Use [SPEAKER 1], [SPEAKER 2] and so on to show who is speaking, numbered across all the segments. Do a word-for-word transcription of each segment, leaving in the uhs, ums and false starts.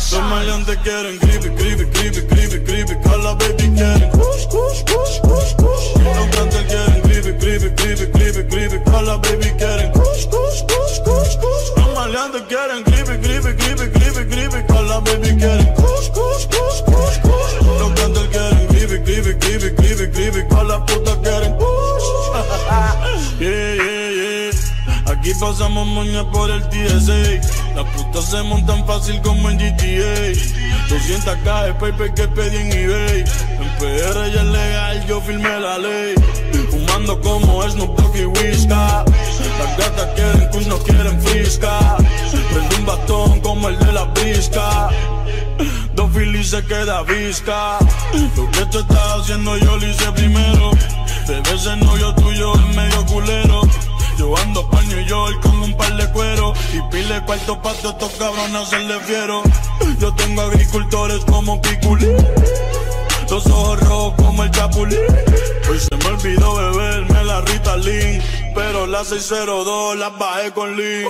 [SPEAKER 1] Los maleantes quieren creepy, creepy, creepy, creepy, creepy. Cala baby quieren kush, kush, kush, kush, kush. Los cantantes quieren creepy, creepy, creepy, creepy, creepy. Cala baby quieren kush, kush, kush, kush, kush. Los maleantes quieren creepy, creepy, creepy, creepy, creepy. Cala baby quieren kush, kush, kush, kush, kush. Los cantantes quieren creepy, creepy, creepy, creepy, creepy. Cala puta quieren kush. Yeah, yeah, yeah. Aquí pasamos moña por el T S A. Las putas se montan fácil como en G T A. doscientas K de paper que pedí en eBay. En P R ya es legal, yo firmé la ley. Fumando como Snoop Dogg y Whisca. Las gatas quieren kush, no quieren frisca. Prende un bastón como el de la brisca. Dos filis se queda visca. Lo que tú estás haciendo yo lo hice primero. Bebé ese novio tuyo es medio culero. Yo ando pa' New York con un par de cuero y pile cuarto pa' todos estos cabrones hacerle fiero. Yo tengo agricultores como Piculín, los ojos rojos como el Chapulín. Hoy se me olvidó beberme la Ritalin, pero las seis cero dos las bajé con Lean.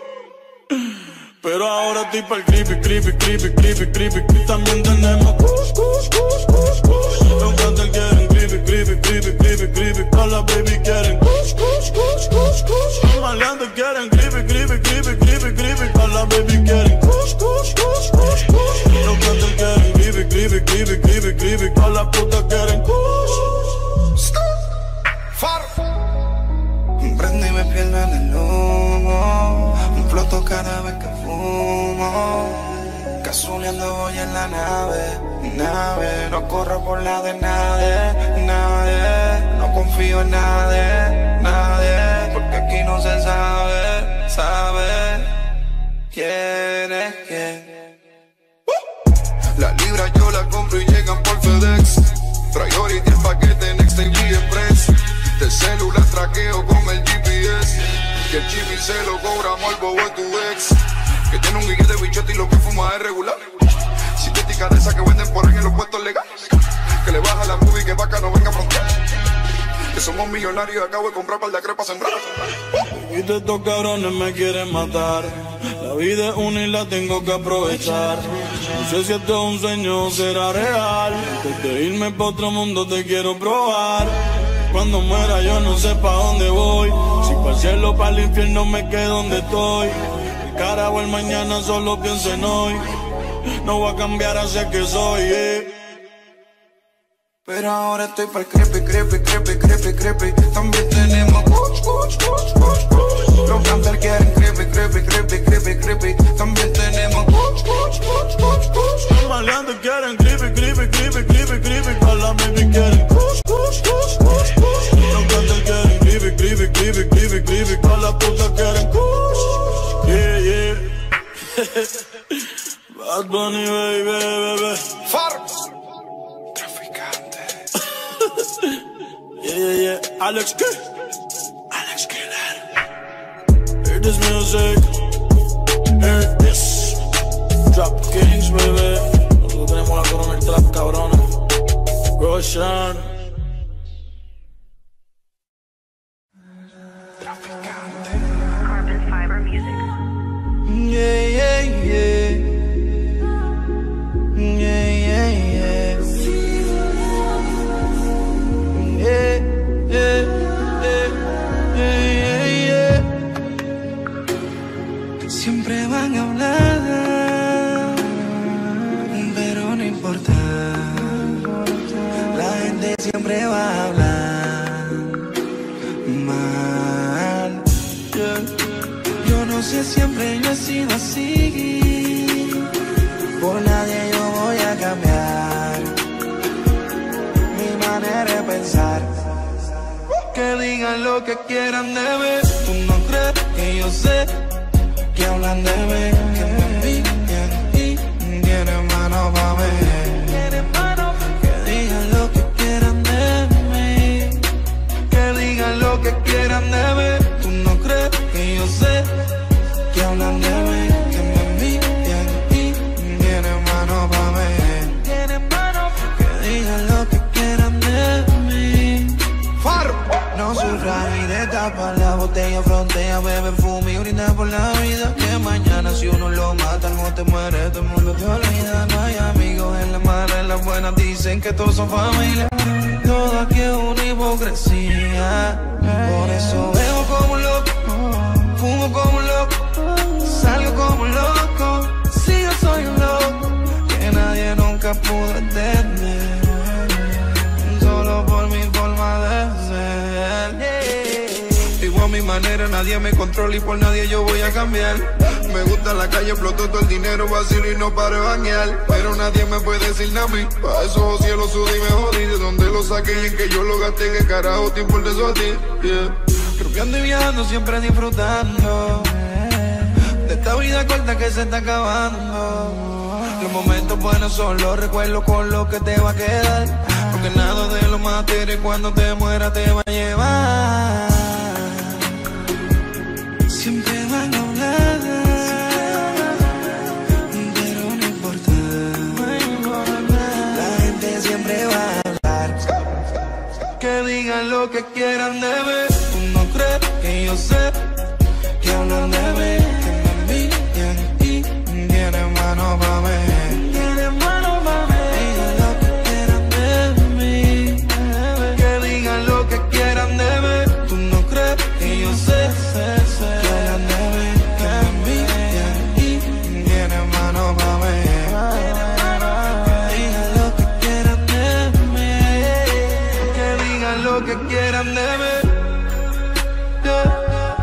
[SPEAKER 1] Pero ahora estoy pa'l creepy, creepy, creepy, creepy, creepy. También tenemos kush, kush, kush, kush, kush. Los cantantes quieren creepy, creepy, creepy, creepy, creepy. Cala baby quieren kush, kush, kush, kush, kush. Los maleantes quieren creepy, creepy, creepy, creepy, creepy. Cala baby quieren kush, kush, kush, kush, kush. Los cantantes quieren creepy, creepy, creepy, creepy, creepy. Cala puta quieren kush.
[SPEAKER 2] Far. Prendo y me pierdo en el humo. Un floto cada vez que fumo. Cazuleando voy en la nave, nave. No corro por la de nadie, nadie. No confío en nadie, nadie. Porque aquí no se sabe, sabe quién es quién. uh. La libra yo la compro y llegan por FedEx. Priority el paquete Next en G Express. De celular traqueo con el G P S. Que el chip se lo cobramos al bobo de tu ex. Que tiene un guille de bichote y lo que fuma es regular. Sintética de esa que venden por ahí en los puestos legales. Que le baja la movie que vaca no venga a frontear. Que somos millonarios y acabo de comprar par de crepas sembradas.
[SPEAKER 1] Y de estos cabrones me quieren matar. La vida es una y la tengo que aprovechar. No sé si esto es un sueño o será real. Antes de irme pa' otro mundo te quiero probar. Cuando muera yo no sé pa' dónde voy. Si pa' el cielo o pa' el infierno me quedo donde estoy. El cara o el mañana solo pienso en hoy. No voy a cambiar hacia que soy, eh.
[SPEAKER 2] Pero ahora estoy pa'l creepy, creepy, creepy, creepy, creepy. También tenemos kush, kush, kush, kush, kush. Los cantantes quieren creepy, creepy, creepy, creepy, creepy. También tenemos kush, kush, kush, kush, kush.
[SPEAKER 1] Los maleantes quieren creepy, creepy, creepy, creepy, creepy. Cala baby quieren kush, kush, kush, kush, kush. Los cantantes quieren creepy, creepy, creepy, creepy, creepy. Cala puta quieren kush. Yeah, yeah. Bad Bunny, baby, baby.
[SPEAKER 2] Far.
[SPEAKER 1] Yeah, yeah, yeah. Alex K. Alex Killer. Hear this music. Hear this. Drop Kings, baby. Nosotros tenemos la corona del trap, cabrona. Roshan.
[SPEAKER 3] Carbon Fiber Music.
[SPEAKER 2] Yeah, yeah, yeah. Yeah, yeah, yeah. Yeah, yeah, yeah, yeah, yeah. Siempre van a hablar, pero no importa. La gente siempre va a hablar mal. Yo no sé, siempre yo he sido así. Por nadie yo voy a cambiar mi manera de pensar. Que digan lo que quieran de mí. Tú no crees que yo sé que hablan de mí, que me envidian y tienen mano pa' mí. Que digan lo que quieran de mí. Que digan lo que quieran de mí. Tú no crees que yo sé que hablan de mí, que me envidian y tienen mano pa' mí. Que digan lo que quieran de mí. No sufras y Destapa la botella, frontea, bebe fume y brinda por la vida. Que mañana si uno lo mata, no te muere, todo el mundo te olvida. No hay amigos en las malas, en las buenas dicen que todos son familia. Todo aquí es una hipocresía. Por eso bebo como un loco, fumo como un loco, salgo como un loco. Si yo soy un loco que nadie nunca pudo entender, solo por mi forma de ser. Yeah. Vivo a mi manera, nadie me controla y por nadie yo voy a cambiar. Me gusta la calle, exploto todo el dinero, vacilo y no paro de bañar. Pero nadie me puede decir nada a mí. Pa' esos cielos sudí y me jodí. De donde lo saqué y en que yo lo gasté, que carajo te importa eso a ti. Yeah. Tropeando y viajando, siempre disfrutando de esta vida corta que se está acabando. Los momentos buenos son los recuerdos con los que te va a quedar. Porque nada de lo material cuando te muera te va a llevar. Siempre van a hablar, pero no importa. La gente siempre va a hablar. Que digan lo que quieran de mí. Tú no crees que yo sé que hablan de mí, que me envidian y tienen mano pa' mí. Tienen mano pa' mí. Digan lo que quieran de mí, que digan lo que quieran de mí. Tú no crees que yo sé, sé, sé que hablan de mí, que me envidian y tienen mano pa' mí. Digan lo que quieran de mí, que digan lo que quieran de mí. Yeah.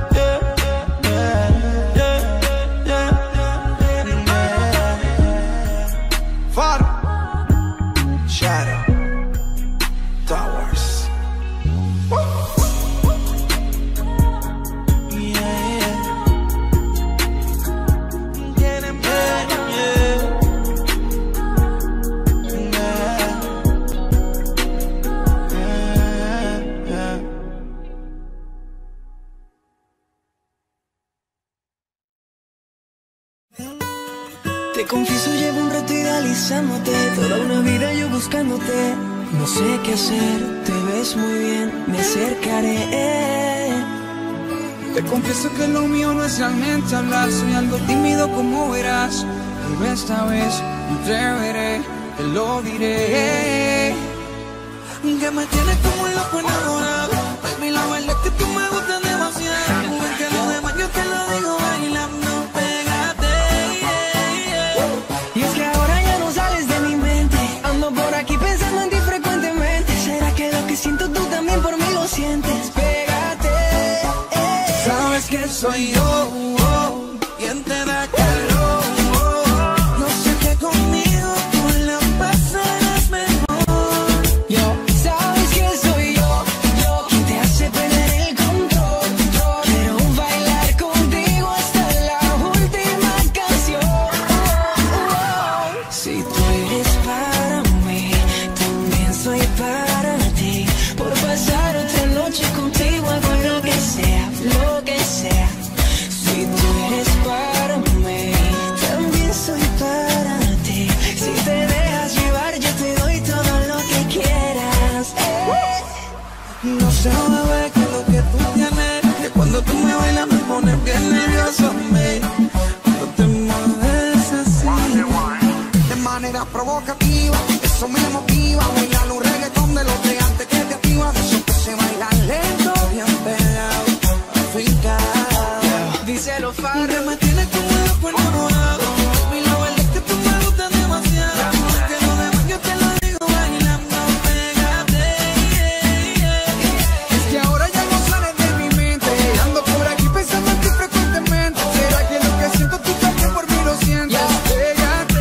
[SPEAKER 4] Te confieso, llevo un rato idealizándote, toda una vida yo buscándote. No sé qué hacer, te ves muy bien, me acercaré.
[SPEAKER 5] Te confieso que lo mío no es realmente hablar, soy algo tímido como verás. Pero esta vez me atreveré, te lo diré.
[SPEAKER 2] Que me tienes como un loco enamorado, baby, la verdad es que tú me gustas demasiado. Porque lo demás yo te lo digo bailando.
[SPEAKER 4] Siento, tú también por mí lo sientes. Pégate, eh.
[SPEAKER 2] Sabes que soy yo, oh, quien te da calor, oh. No sé qué conmigo tú la pasarás mejor.
[SPEAKER 4] Yo, sabes que soy yo, yo quien te hace perder el control. Quiero bailar contigo hasta la última canción. Oh, oh. Si tú eres para mí, también soy para ti. Por pasar otra noche contigo hago lo que sea, lo que sea. Si tú eres para mí, también soy para ti. Si te dejas llevar yo te doy todo lo que quieras, eh.
[SPEAKER 2] No sé, bebé, que lo que tú tienes, que cuando tú me bailas me pones bien nervioso a mí. Cuando te mueves así,
[SPEAKER 5] de manera provocativa, eso me motiva. Bailar un reggaetón de los de antes que te activa. De eso que se baila lento,
[SPEAKER 2] bien pegado, afincado.
[SPEAKER 4] Díselo,
[SPEAKER 2] Que
[SPEAKER 4] Farro.
[SPEAKER 2] me tienes como un loco enamorado, baby, la verdad es que tú me gustas demasiado. Porque lo demás yo te lo digo bailando, pégate, yeah, yeah.
[SPEAKER 5] es que ahora ya no sales de mi mente. Ando por aquí pensando en ti frecuentemente. ¿Será que lo que siento tú también por mí lo sientes? Pégate.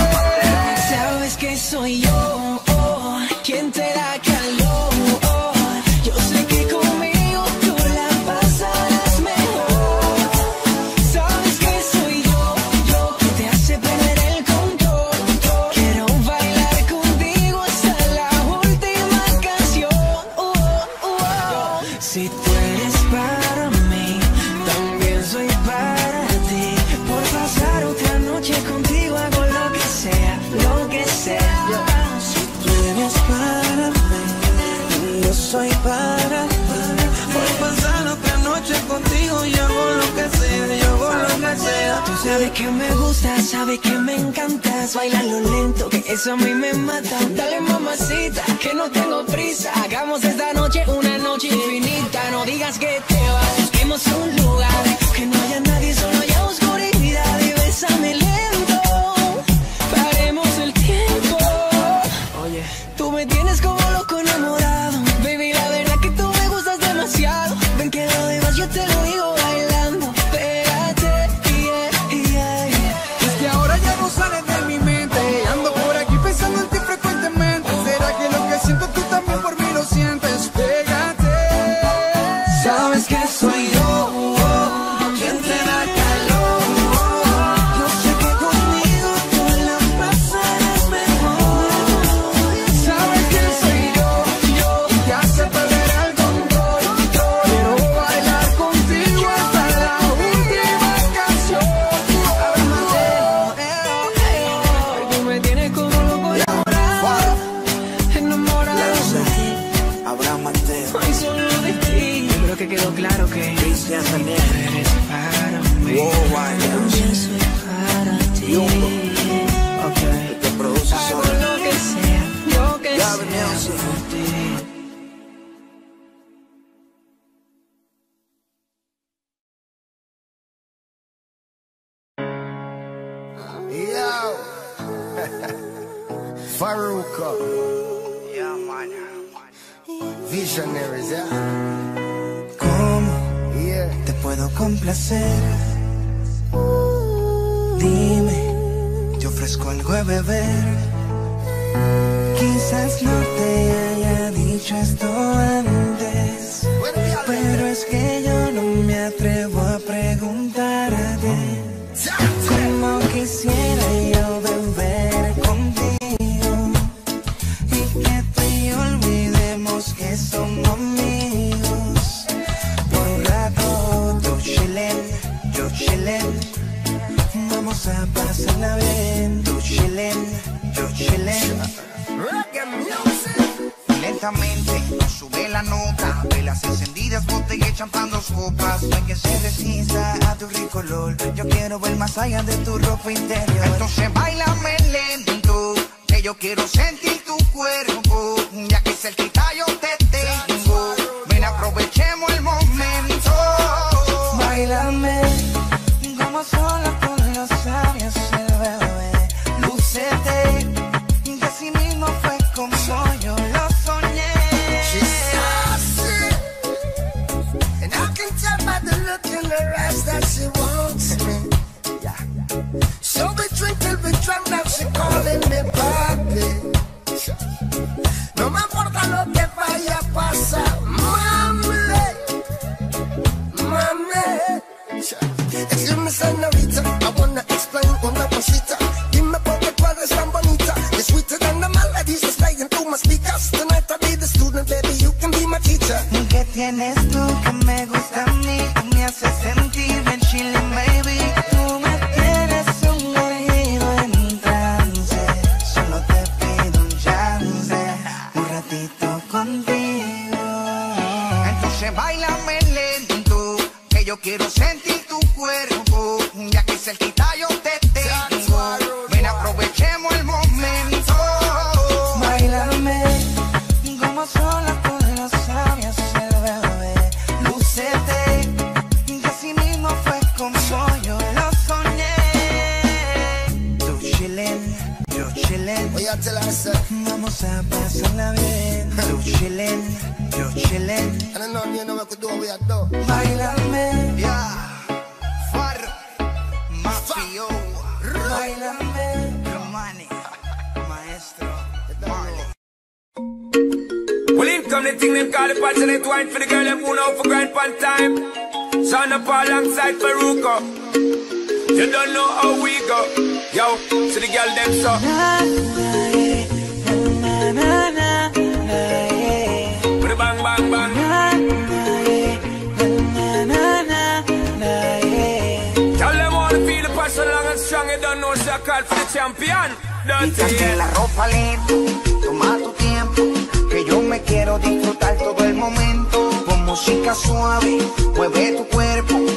[SPEAKER 4] Sabes que soy yo, oh, quien te da calor. Oh, yo sé que conmigo tú la pasarás mejor. Sabes que soy yo, yo quien te hace perder el control. Quiero bailar contigo hasta la última canción. Oh, oh, oh. Si tú eres para mí, también soy para ti. Por pasar otra noche contigo hago lo que sea, lo que sea.
[SPEAKER 2] Si tú eres para mí, yo soy para ti. Por pasar
[SPEAKER 5] contigo yo hago lo que sea, yo hago lo que sea.
[SPEAKER 4] Tú sabes que me gustas, sabes que me encantas. Bailalo lento, que eso a mí me mata. Dale mamacita, que no tengo prisa. Hagamos esta noche una noche infinita. No digas que te vas, busquemos un lugar que no haya nadie, solo haya oscuridad. Y bésame lento, paremos el tiempo. Oye, tú me tienes como loco enamorado. Baby, la verdad que tú me gustas demasiado. Ven que lo demás yo te lo digo bailando. Pégate, yeah, yeah, yeah.
[SPEAKER 5] Es que ahora ya no sales de mi mente. Ando por aquí pensando en ti frecuentemente. ¿Será que lo que siento tú también por mí lo sientes? Pégate. Sabes que soy yo quien te da calor. Yo sé que conmigo tú la pasarás mejor. Sabes que soy yo, yo que hace perder el control. Quiero bailar contigo hasta la última canción.
[SPEAKER 4] Tú me tienes como loco enamorado, enamorado.
[SPEAKER 2] Abraham Mateo,
[SPEAKER 4] Ay, solo de ti. Yo creo que quedó claro que
[SPEAKER 2] Cristian
[SPEAKER 4] tú
[SPEAKER 2] Daniel,
[SPEAKER 4] eres para mí.
[SPEAKER 2] Worldwide,
[SPEAKER 4] Yo soy para ti.
[SPEAKER 2] Yumbo.
[SPEAKER 4] Okay.
[SPEAKER 2] el que produce
[SPEAKER 4] Hago
[SPEAKER 2] solo.
[SPEAKER 4] lo que sea, lo que
[SPEAKER 2] Gabby
[SPEAKER 4] sea
[SPEAKER 2] Music.
[SPEAKER 4] por ti.
[SPEAKER 2] Yo, Faruka,
[SPEAKER 6] Yeah, man.
[SPEAKER 2] Visionaries, yeah,
[SPEAKER 5] ¿Cómo
[SPEAKER 2] yeah.
[SPEAKER 5] te puedo complacer? Dime, te ofrezco algo de beber. Quizás no te haya dicho esto antes, pero es que yo no me atrevo a preguntarte cómo quisiera yo beber contigo y que tú y yo olvidemos que somos amigos. Por un rato tú chillen, yo chillen, vamos a pasarla bien. Tú chillen, yo chillen.
[SPEAKER 2] Reggae music.
[SPEAKER 6] Lentamente nos sube la nota, velas encendidas, botella y champán, dos copas.
[SPEAKER 5] No hay que se resista a tu rico olor. Yo quiero ver más allá de tu ropa interior.
[SPEAKER 6] Entonces bailame lento, que yo quiero sentir tu cuerpo, ya que cerquita yo te tengo. Ven, aprovechemos el momento.
[SPEAKER 5] Báilame como sola con los labios el bebé. Lúcete, que así mismo fue como yo lo soñé.
[SPEAKER 2] She's sassy, and I can tell by the look in her eyes that she wants me. So we drink till we drunk, now she calling me papi. No me importa lo que vaya a pasar, mami, mami. Excuse me, señorita, I wanna explain una cosita. Dime por qué tú eres tan bonita. You're sweeter than the melodies that's playing through my speakers. Tonight I'll be the student, baby, you can be my teacher.
[SPEAKER 5] ¿Qué tienes tú que me gusta a mí? Tú me haces sentir bien chilling, baby. Tú me tienes sumergido en trance. Solo te pido un chance, un ratito contigo.
[SPEAKER 6] Entonces bailame lento, que yo quiero sentir tu cuerpo, ya que cerquita yo te tengo. Ven, aprovechemos el momento.
[SPEAKER 5] Báilame como sola con los labios el bebé. Lúcete, que así mismo fue como yo lo soñé. Tú chillen, yo chillen,
[SPEAKER 2] Oye, tell her, I said,
[SPEAKER 5] vamos a pasarla bien. Tú chillen, yo chillen.
[SPEAKER 2] I don't know, you know what we do, we are do.
[SPEAKER 5] Báilame,
[SPEAKER 6] Yeah, Far, Mafio,
[SPEAKER 5] báilame.
[SPEAKER 6] Romani, Maestro, Marley.
[SPEAKER 7] Well, in come the thing them call the passionate wine for the girl them who know for grind pan time. Son up alongside Faruko. You don't know how we go. Yo, to the girl them so.
[SPEAKER 5] Na, na, na, na, yeah.
[SPEAKER 7] With the bang bang bang.
[SPEAKER 5] Na, na, na, na, na, yeah.
[SPEAKER 7] Tell them all to feel the passion long and strong. You don't know so call for the champion. Don't
[SPEAKER 6] Quítate
[SPEAKER 7] you?
[SPEAKER 6] la ropa lento, toma tu tiempo, que yo me quiero disfrutar todo el momento. Con música suave, mueve tu cuerpo,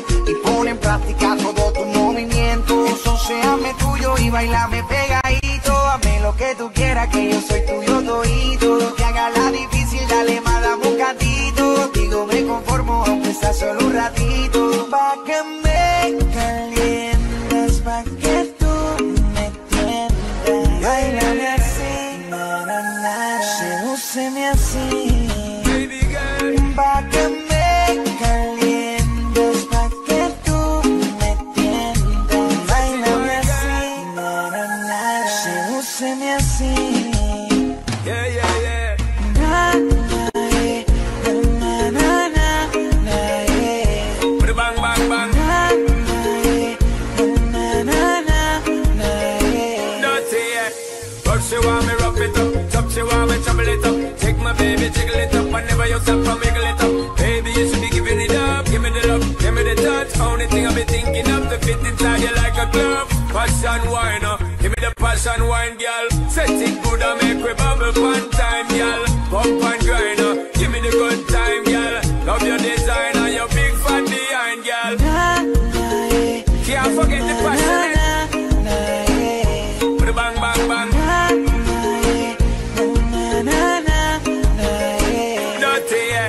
[SPEAKER 7] you stop from wiggle it up. Baby, you should be giving it up. Give me the love, give me the touch. Only thing I be thinking of to fit inside you like a glove. Passion wine, uh, give me the passion wine, girl. Set it good and make we bubble one time, girl. Pump and grind, uh, give me the good time, girl. Love your design and your big fat behind, girl. Can't forget the passionate. Put the bang, bang, bang. Dirty, yeah.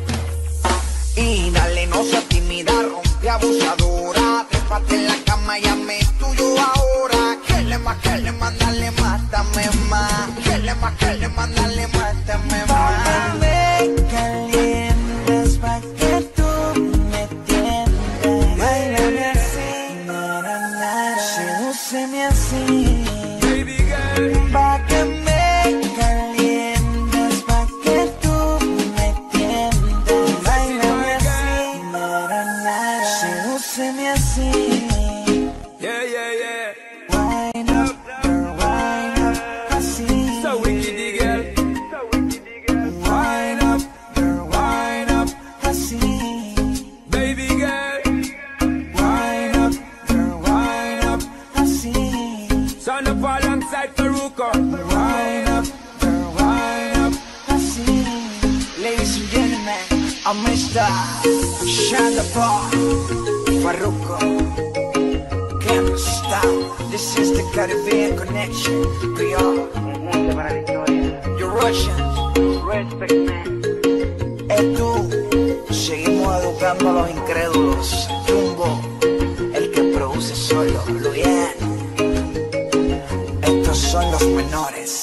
[SPEAKER 6] Y dale, no seas tímida, rompe abusadora. Trépate en la cama y hazme tuyo ahora. Que le más, que le más, dale, mátame más. Que le más, que le más, dale, mátame más.
[SPEAKER 5] Me calientas pa' que tú me tiendas. Báilame así, na, na, na, sedúceme así.
[SPEAKER 7] Baby girl.
[SPEAKER 5] Pa' que me calientas, pa' que tú me tiendas. Báilame así, na, na, na, sedúceme así.
[SPEAKER 7] Yeah, yeah, yeah.
[SPEAKER 5] Wind up, girl, wind up, así.
[SPEAKER 7] So wicked, girl.
[SPEAKER 5] Wind up, girl, wind up, así.
[SPEAKER 7] Baby girl.
[SPEAKER 5] Wind up, girl, wind up, así.
[SPEAKER 7] Son up alongside Faruko.
[SPEAKER 5] Wind up, girl, wind up, así.
[SPEAKER 6] Ladies and gentlemen, I'm Mister Shonda Paul Farruko. Can't stop. This is the Caribbean connection. Creole. You're Russian. Respect, man. Es tú. Seguimos educando a los incrédulos. Jumbo, el que produce solo. Luyan. Estos son los menores.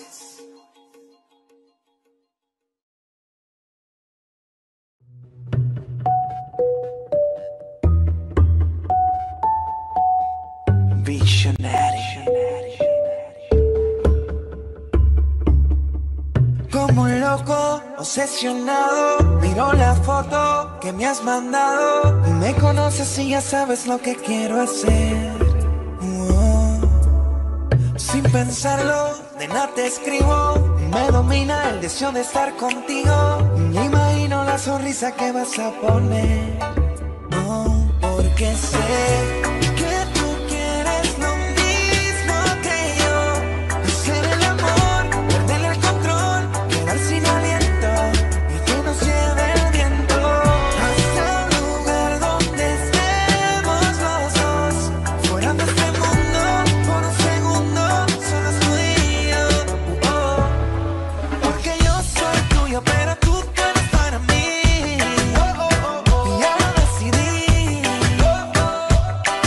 [SPEAKER 5] Como un loco, obsesionado, miro la foto que me has mandado. Me conoces y ya sabes lo que quiero hacer. Oh. Sin pensarlo, de nada te escribo. Me domina el deseo de estar contigo. Me imagino la sonrisa que vas a poner. Oh, porque sé que tú quieres lo mismo que yo. Hacer el amor, perder el control, quedar sin aliento y que nos lleve el viento hasta un lugar donde estemos los dos, fuera de este mundo por un segundo, solo es tú y yo. Oh, porque yo soy tuyo, pero tú tú eres para mí. Oh, oh, oh, oh. Y ya lo decidí. Oh, oh.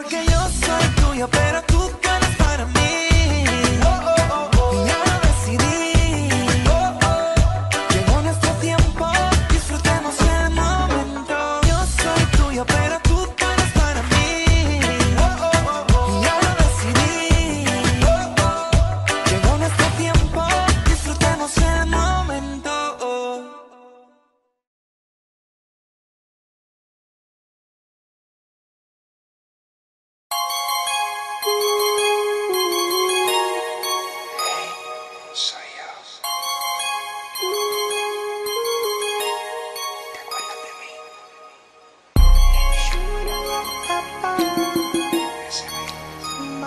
[SPEAKER 5] que yo soy tuyo, pero tú que eres para mí. Oh, oh, oh, oh. Ya lo decidí. Oh, oh. Llegó nuestro tiempo, disfrutemos el momento. Yo soy tuyo, pero tú que eres para mí. Oh, oh, oh, oh. Ya lo decidí. Oh, oh. Llegó nuestro tiempo, disfrutemos el momento. Oh.
[SPEAKER 2] Soy yo. ¿Te acuerdas de mí? Ese mismo.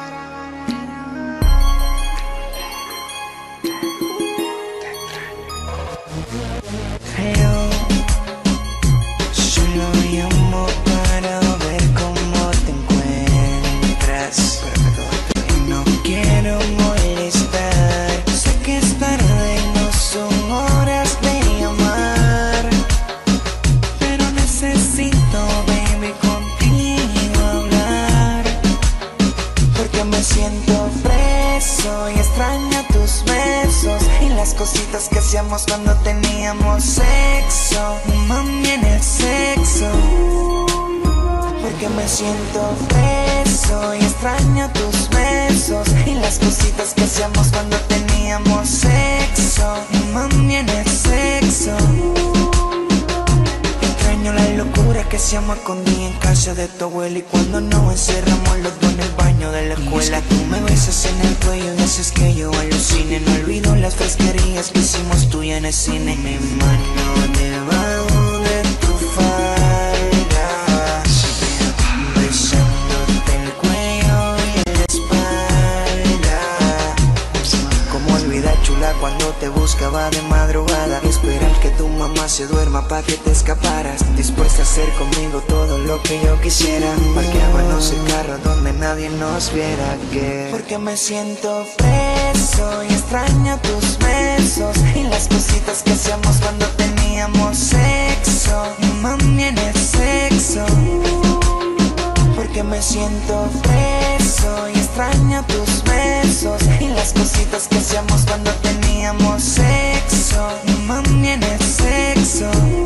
[SPEAKER 2] Te extraño.
[SPEAKER 5] Hello, solo llamo para ver cómo te encuentras. No quiero molestar, sé que es tarde, no son horas de llamar, pero necesito, baby, contigo hablar, porque me siento preso y extraño tus besos y las cositas que hacíamos cuando teníamos sexo. Mami, en el sexo, porque me siento preso y extraño tus besos y las cositas que hacíamos cuando teníamos sexo. Mami, en el sexo. Extraño la locura que hacíamos escondida en casa de tu abuela y cuando nos encerramos los dos en el baño de la escuela. Tú me besas en el cuello y haces que yo alucine. No olvido las fresquerías que hicimos tú y en el cine. Mi mano debajo de tu falda, besándote el cuello y la espalda. Como olvidar, chula, cuando te buscaba de madrugada, esperar que tu mamá se duerma pa' que te escaparas, dispuesta a hacer conmigo todo lo que yo quisiera. Parqueábamos el carro donde nadie nos viera, que porque me siento preso y extraño tus besos y las cositas que hacíamos cuando teníamos sexo. Mami, en el sexo, porque me siento preso y extraño tus besos y las cositas que hacíamos cuando teníamos sexo. Mami, en el sexo,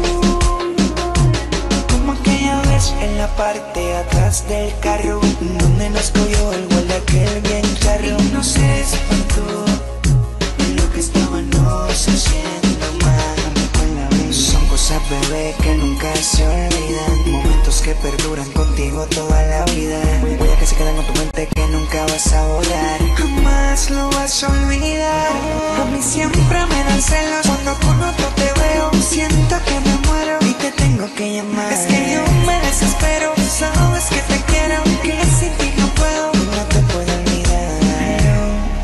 [SPEAKER 5] como aquella vez en la parte de atrás del carro donde nos cogió el guardia aquel bien charro. Y no se espantó en lo que estábamos haciendo mal. Son cosas, bebé, que nunca se olvidan, momentos que perduran contigo toda la vida. Huellas que se quedan con tu mente que nunca vas a borrar, jamás lo vas a olvidar. A mí siempre me dan celos cuando con otro te veo, siento que me muero y te tengo que llamar. Es que yo me desespero, sabes que te quiero, que sin ti no puedo, no te puedo olvidar.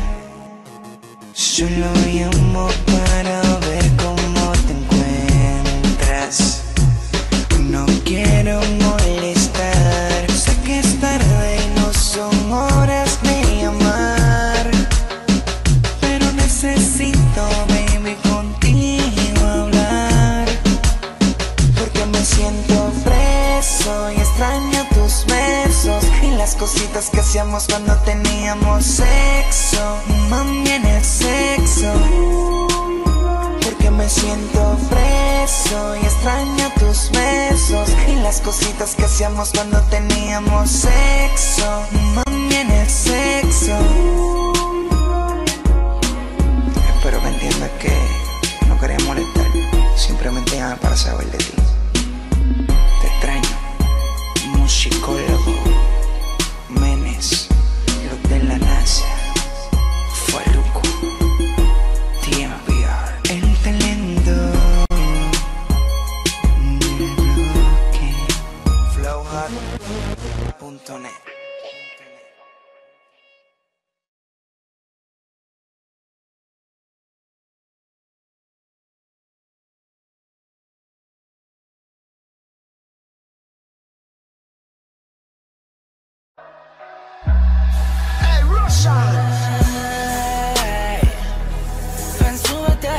[SPEAKER 5] Solo llamo para ver cómo te encuentras. No quiero molestar, sé que es tarde y no son horas de llamar, pero necesito, baby, contigo hablar, porque me siento preso y extraño tus besos y las cositas que hacíamos cuando teníamos sexo. Mami, en el sexo, porque me siento preso y extraño tus besos y las cositas que hacíamos cuando teníamos sexo. Mami, en el sexo. Espero que entiendas que no quería molestar, simplemente llamé para saber de ti. Te extraño, musicólogo Menes, los de la NASA, Faruco, T M V R, el talento. Flowhard punto net.
[SPEAKER 4] Ven, súbete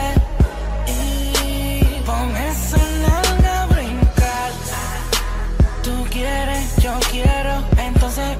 [SPEAKER 4] y pon esa nalga a brincar. Tú quieres, yo quiero, entonces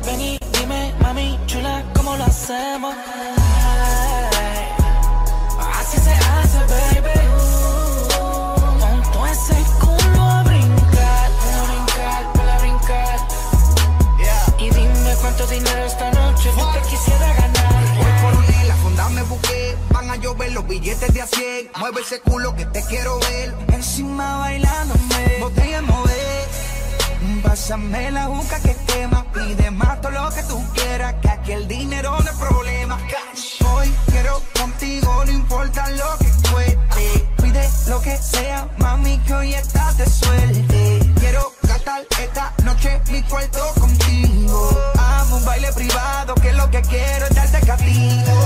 [SPEAKER 6] buque, van a llover los billetes de a cien. Mueve ese culo que te quiero ver.
[SPEAKER 5] Encima bailándome, botella mover. Pásame la juca que quema. Pide más todo lo que tú quieras, que aquí el dinero no es problema.
[SPEAKER 6] Hoy quiero contigo, no importa lo que cueste.
[SPEAKER 5] Pide lo que sea, mami, que hoy estás de suerte.
[SPEAKER 6] Quiero gastar esta noche mi cuarto contigo.
[SPEAKER 5] Amo un baile privado, que lo que quiero es darte castigo.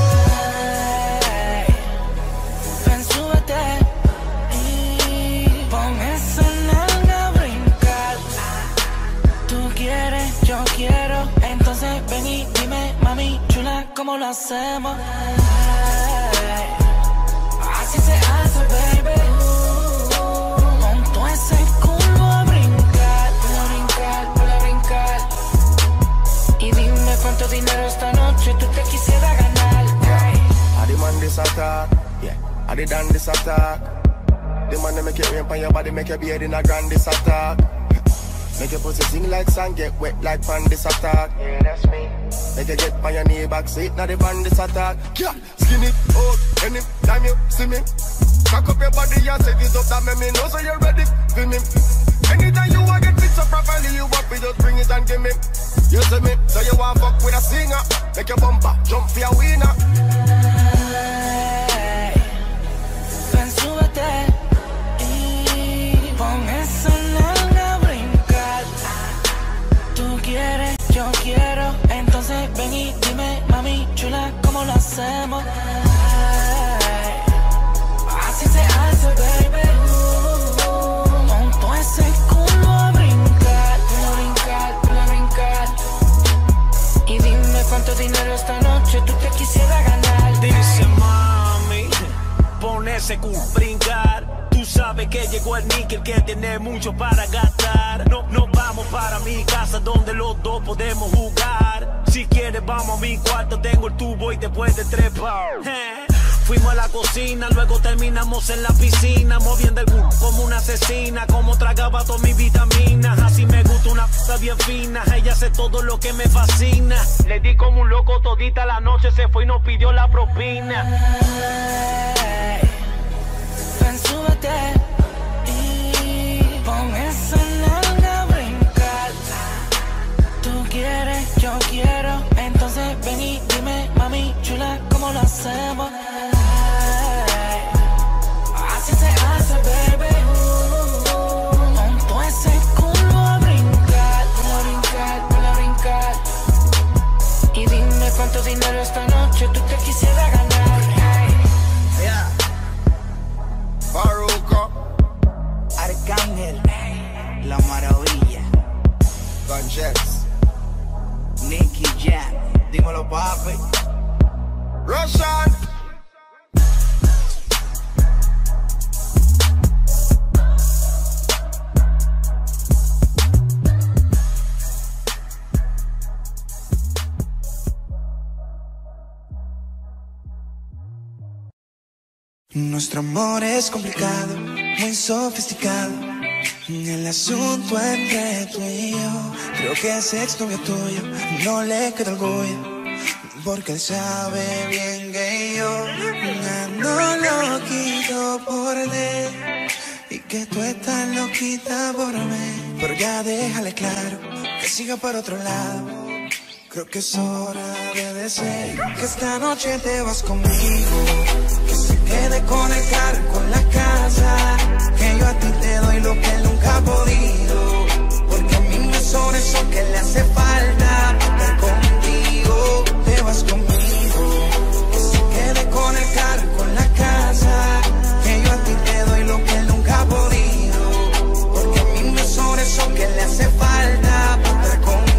[SPEAKER 5] Ven, súbete y pon esa nalga a brincar. Tú quieres, yo quiero, entonces ven y dime, mami chula, ¿cómo lo hacemos? Así se hace, baby. Pon todo ese culo a brincar, a brincar, a brincar. Y dime cuánto dinero esta noche tú te quisieras ganar.
[SPEAKER 8] I demand this attack, yeah. I did done this attack. The man that make it rain on your body, make your beard in a grand this attack. Make your pussy sing like sand, get wet like pan this attack. Yeah, that's me. Make you get on your knee back, sit now the band this attack. Yeah, skinny, old, any time you see me. Cock up your body and set it up, that make me know so you're ready for me. Anytime you want get fixed up properly, you want me, just bring it and give me. You see me, so you want fuck with a singer. Make your bumper jump for your winner.
[SPEAKER 5] Ven, súbete y pon esa nalga a brincar. Tú quieres, yo quiero, entonces ven y dime, mami chula, ¿cómo lo hacemos? Así se hace, baby. Pon todo ese culo a brincar, a brincar, a brincar. Y dime cuánto dinero esta noche tú te quisieras ganar.
[SPEAKER 9] Dice mami, pon ese culo a brincar. Tú sabes que llegó el níquel, que tiene mucho para gastar. No, nos vamos para mi casa donde los dos podemos jugar. Si quieres vamos a mi cuarto, tengo el tubo y después de trepar. Eh. Fuimos a la cocina, luego terminamos en la piscina, moviendo el culo como una asesina, como tragaba todas mis vitaminas. Así me gusta una p*** bien fina, ella hace todo lo que me fascina. Le di como un loco todita la noche, se fue y nos pidió la propina.
[SPEAKER 5] Ven, súbete y pon esa nalga a brincar. Tú quieres, yo quiero, entonces ven y dime, mami chula, ¿cómo lo hacemos? Así se hace, baby. Pon todo ese culo a brincar, a brincar, a brincar. Y dime cuánto dinero esta noche tú te quisieras ganar.
[SPEAKER 6] Yeah.
[SPEAKER 8] Faruco,
[SPEAKER 6] Arcángel, La Maravilla,
[SPEAKER 8] Conchets,
[SPEAKER 6] Nicky Jam, dímelo papi.
[SPEAKER 8] Russian.
[SPEAKER 5] Nuestro amor es complicado, muy sofisticado. El asunto entre tú y yo, creo que ese ex novio tuyo no le queda orgullo, porque él sabe bien que yo ando loquito por él y que tú estás loquita por mí. Pero ya déjale claro que siga por otro lado. Creo que es hora de decir que esta noche te vas conmigo, que se quede conectar con la casa, que yo a ti te doy lo que él nunca ha podido, porque a mí me son eso que le hace falta para estar contigo. Te vas conmigo, que se quede conectar con la casa, que yo a ti te doy lo que él nunca ha podido, porque a mí me son eso que le hace falta para estar contigo.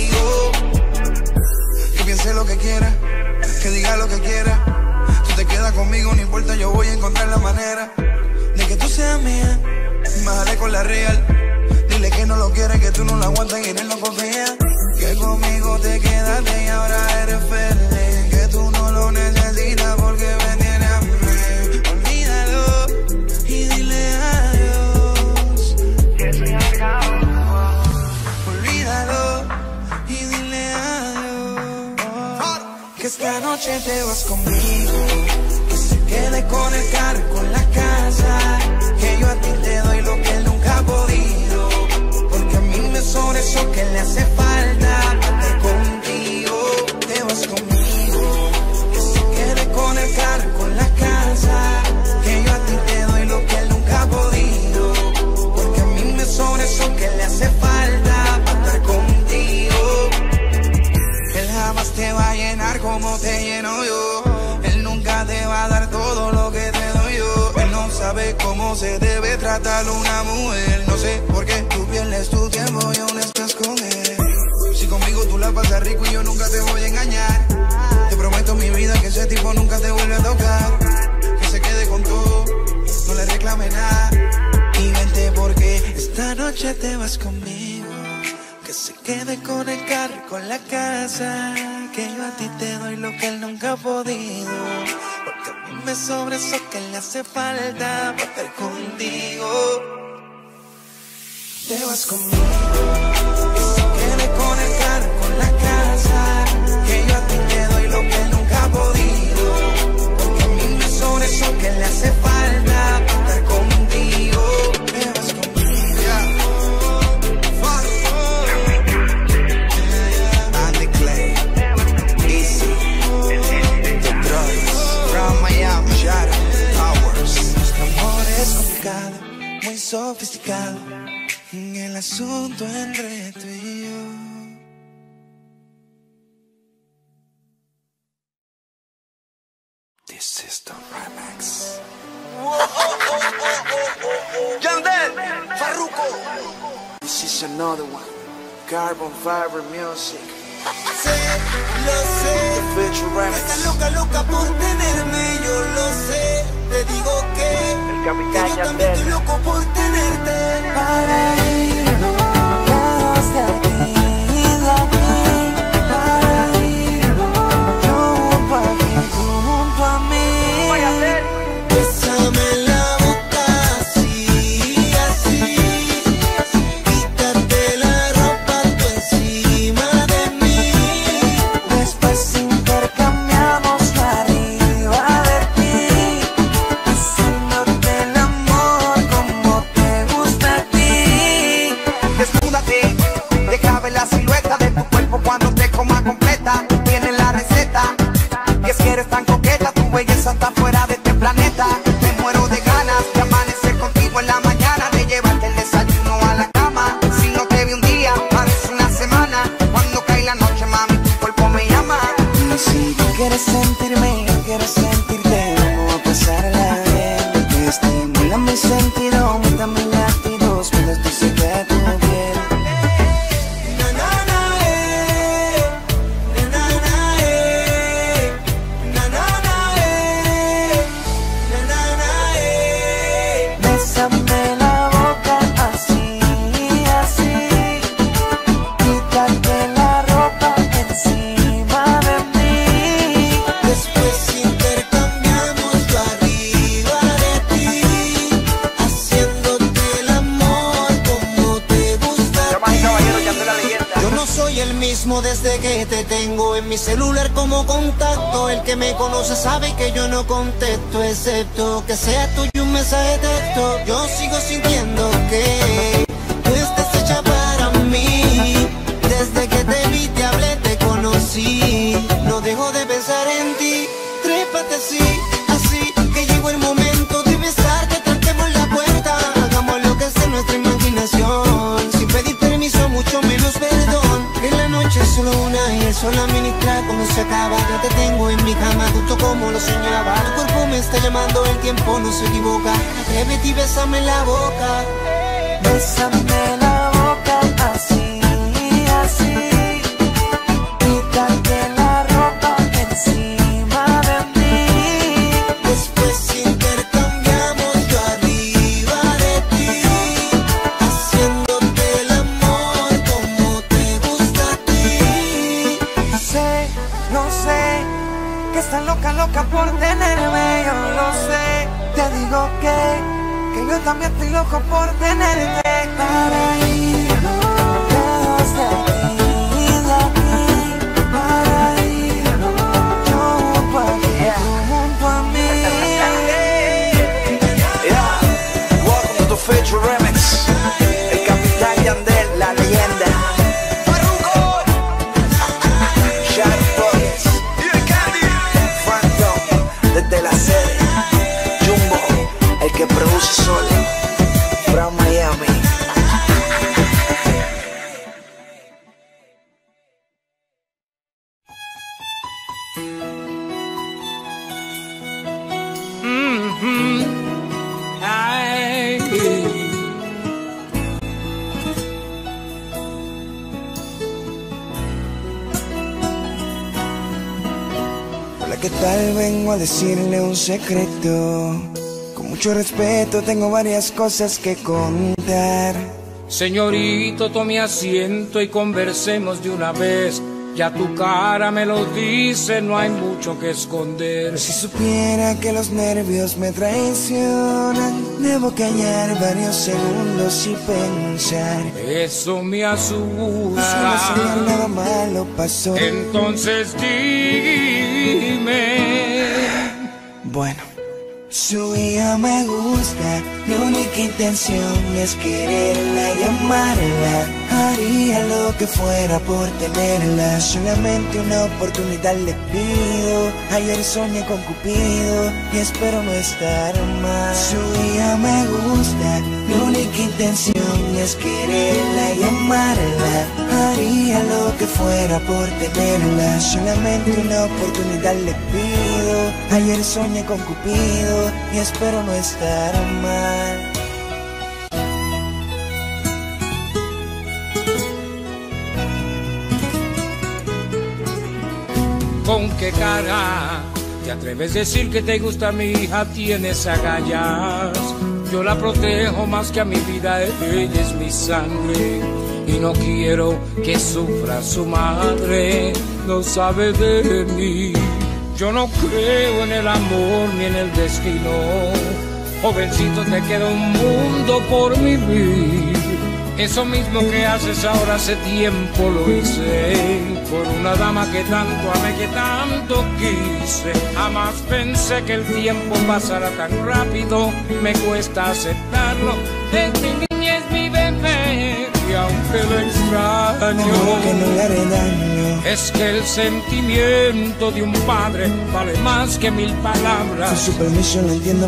[SPEAKER 5] Que piense lo que quiera, que diga lo que quiera, tú te quedas conmigo, no importa, yo voy a encontrar la manera de que tú seas mía. Bájale con la real, dile que no lo quieres, que tú no lo aguantas y en él no confías, que conmigo te quedaste y ahora eres feliz, que tú no lo necesitas porque me tienes a mí. Olvídalo y dile adiós, que soy acá. Olvídalo y dile adiós, que esta noche te vas conmigo, que se quede con el carro, con la casa, que yo a ti te doy lo que él nunca ha podido, porque a mí me sobra eso que le hace falta para estar contigo. Te vas conmigo, que se quede con el carro, con la casa, que yo a ti te doy lo que él nunca ha podido, porque a mí me sobra eso que le hace falta para estar contigo. Él jamás te va a llenar como te lleno yo, él nunca te va a dar todo lo que te doy yo. Él no sabe cómo se debe tratar una mujer, no sé por qué tú pierdes tu tiempo y aún estás con él. Si conmigo tú la pasas rico y yo nunca te voy a engañar, te prometo mi vida que ese tipo nunca te vuelve a tocar, que se quede con todo, no le reclame nada. Y vente porque esta noche te vas conmigo, que se quede con el carro, con la casa, que yo a ti te doy lo que él nunca ha podido, porque a mí me sobra eso que le hace falta para estar contigo. Te vas conmigo, que se quede con el carro, con la casa, que yo a ti te doy lo que él nunca ha podido, porque a mí me sobra eso que le hace falta para estar contigo. Te vas conmigo, yeah. Andy Clay, Easy, The Drugs, from Miami, Shadow Powers. Nuestro amor es complicado, muy sofisticado, el asunto entre tú y yo. This is the remix.
[SPEAKER 6] Yandel, Farruko.
[SPEAKER 5] This is another one. Carbon Fiber Music.
[SPEAKER 6] Sé, lo sé.
[SPEAKER 5] The feature remix.
[SPEAKER 6] Estás loca, loca por tenerme, yo lo sé. Te digo que,
[SPEAKER 7] El capitán
[SPEAKER 6] que yo también
[SPEAKER 7] Yandel.
[SPEAKER 6] estoy loco por tenerte.
[SPEAKER 5] Para irnos lejos de aquí, de aquí. Para irnos yo junto a ti, tú junto a mí.
[SPEAKER 6] Bésame la boca así, así. Quítate la ropa tú encima de mí.
[SPEAKER 5] Después intercambiamos arriba de ti, haciéndote el amor como te gusta a ti.
[SPEAKER 6] Desnúdate, deja ver la silueta de tu cuerpo cuando te coma completa. Tienes la receta, y es que eres tan coqueta, tu belleza está fuera de este planeta. Me muero de ganas de amanecer contigo en la mañana, de llevarte el desayuno a la cama. Si no te vi un día, parece una semana. Cuando cae la noche, mami, tu cuerpo me llama.
[SPEAKER 5] Y si tú quieres sentirme, yo quiero sentirte, vamos a pasarla bien. Estimula mi sentido, aumenta mis latidos, me das dulce de tu piel.
[SPEAKER 6] Na, na, na, eh. Na, na, na, eh. Na, na, na, eh. Na, na, na, eh.
[SPEAKER 5] Bésame la boca así, así. Quítate la ropa encima de mí.
[SPEAKER 6] Después intercambiamos yo arriba de ti, haciéndote el amor como te gusta a ti. Yo no soy el mismo desde que te tengo en mi celular como contacto. El que me conoce sabe que yo no contesto, excepto que sea tuyo un mensaje de texto. Yo sigo sintiendo que tú estás hecha para mí. Desde que te vi, te hablé, te conocí. No dejo de pensar en ti. Trépate así, así, que llegó el momento de besarte. Trancemos la puerta, hagamos lo que sea nuestra imaginación, sin pedir permiso, mucho menos perdón. En la noche es solo una y el sol administra. Cuando se acaba, yo te tengo en mi cama, justo como lo soñaba. Tu cuerpo me está llamando, el tiempo no se equivoca. Atrévete y bésame en la boca.
[SPEAKER 5] Bésame la boca así, así. Quítate la ropa encima de mí.
[SPEAKER 6] Después intercambiamos yo arriba de ti, haciéndote el amor como te gusta a ti.
[SPEAKER 5] Sé, no sé, que estás loca, loca por tenerme, yo lo sé. Te digo que que yo también estoy loco por tenerte. Para irnos lejos de aquí, de aquí. Para irnos ¿qué tal? Vengo a decirle un secreto. Con mucho respeto tengo varias cosas que contar.
[SPEAKER 10] Señorito, tome asiento y conversemos de una vez. Ya tu cara me lo dice, no hay mucho que esconder.
[SPEAKER 5] Si supiera que los nervios me traicionan, debo callar varios segundos y pensar.
[SPEAKER 10] Eso me asusta.
[SPEAKER 5] Solo señor, nada malo pasó.
[SPEAKER 10] Entonces dime.
[SPEAKER 5] Bueno, su hija me gusta, mi única intención es quererla y amarla. Haría lo que fuera por tenerla, solamente una oportunidad le pido. Ayer soñé con Cupido y espero no estar mal. Su hija me gusta, mi única intención es quererla y amarla. Haría lo que fuera por tenerla, solamente una oportunidad le pido. Ayer soñé con Cupido y espero no estar mal.
[SPEAKER 10] ¿Con qué cara te atreves a decir que te gusta mi hija? Tienes agallas. Yo la protejo más que a mi vida, ella es mi sangre. Y no quiero que sufra su madre, no sabe de mí. Yo no creo en el amor ni en el destino. Jovencito, te queda un mundo por vivir. Eso mismo que haces ahora hace tiempo lo hice por una dama que tanto amé, que tanto quise. Jamás pensé que el tiempo pasara tan rápido, me cuesta aceptarlo. Desde mi niñez mi bebé, y aunque lo extraño,
[SPEAKER 5] no, que no le haré daño.
[SPEAKER 10] Es que el sentimiento de un padre vale más que mil palabras.
[SPEAKER 5] Con su permiso lo entiendo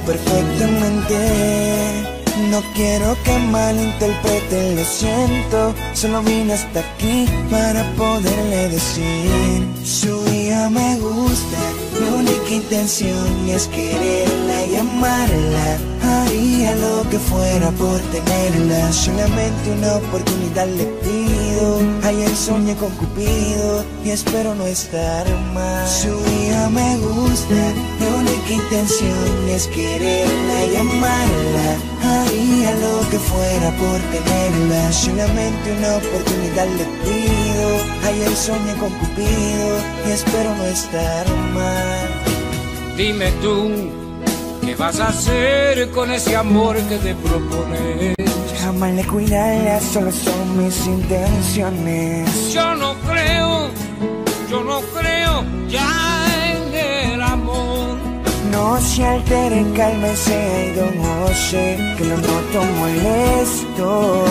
[SPEAKER 5] perfectamente. No quiero que malinterpreten, lo siento. Solo vine hasta aquí para poderle decir. Su hija me gusta, mi única intención es quererla y amarla. Haría lo que fuera por tenerla, solamente una oportunidad le pido. Ayer soñé con Cupido y espero no estar mal. Su hija me gusta, mi única intención es quererla y amarla. Haría lo que fuera por tenerla, solamente una oportunidad le pido. Ayer soñé con Cupido y espero no estar mal.
[SPEAKER 10] Dime tú, ¿qué vas a hacer con ese amor que te propones?
[SPEAKER 5] Jamás le cuidarla, solo son mis intenciones.
[SPEAKER 10] Yo no creo, yo no creo ya en el amor.
[SPEAKER 5] No se altere, cálmese, ay don José, que lo noto molesto.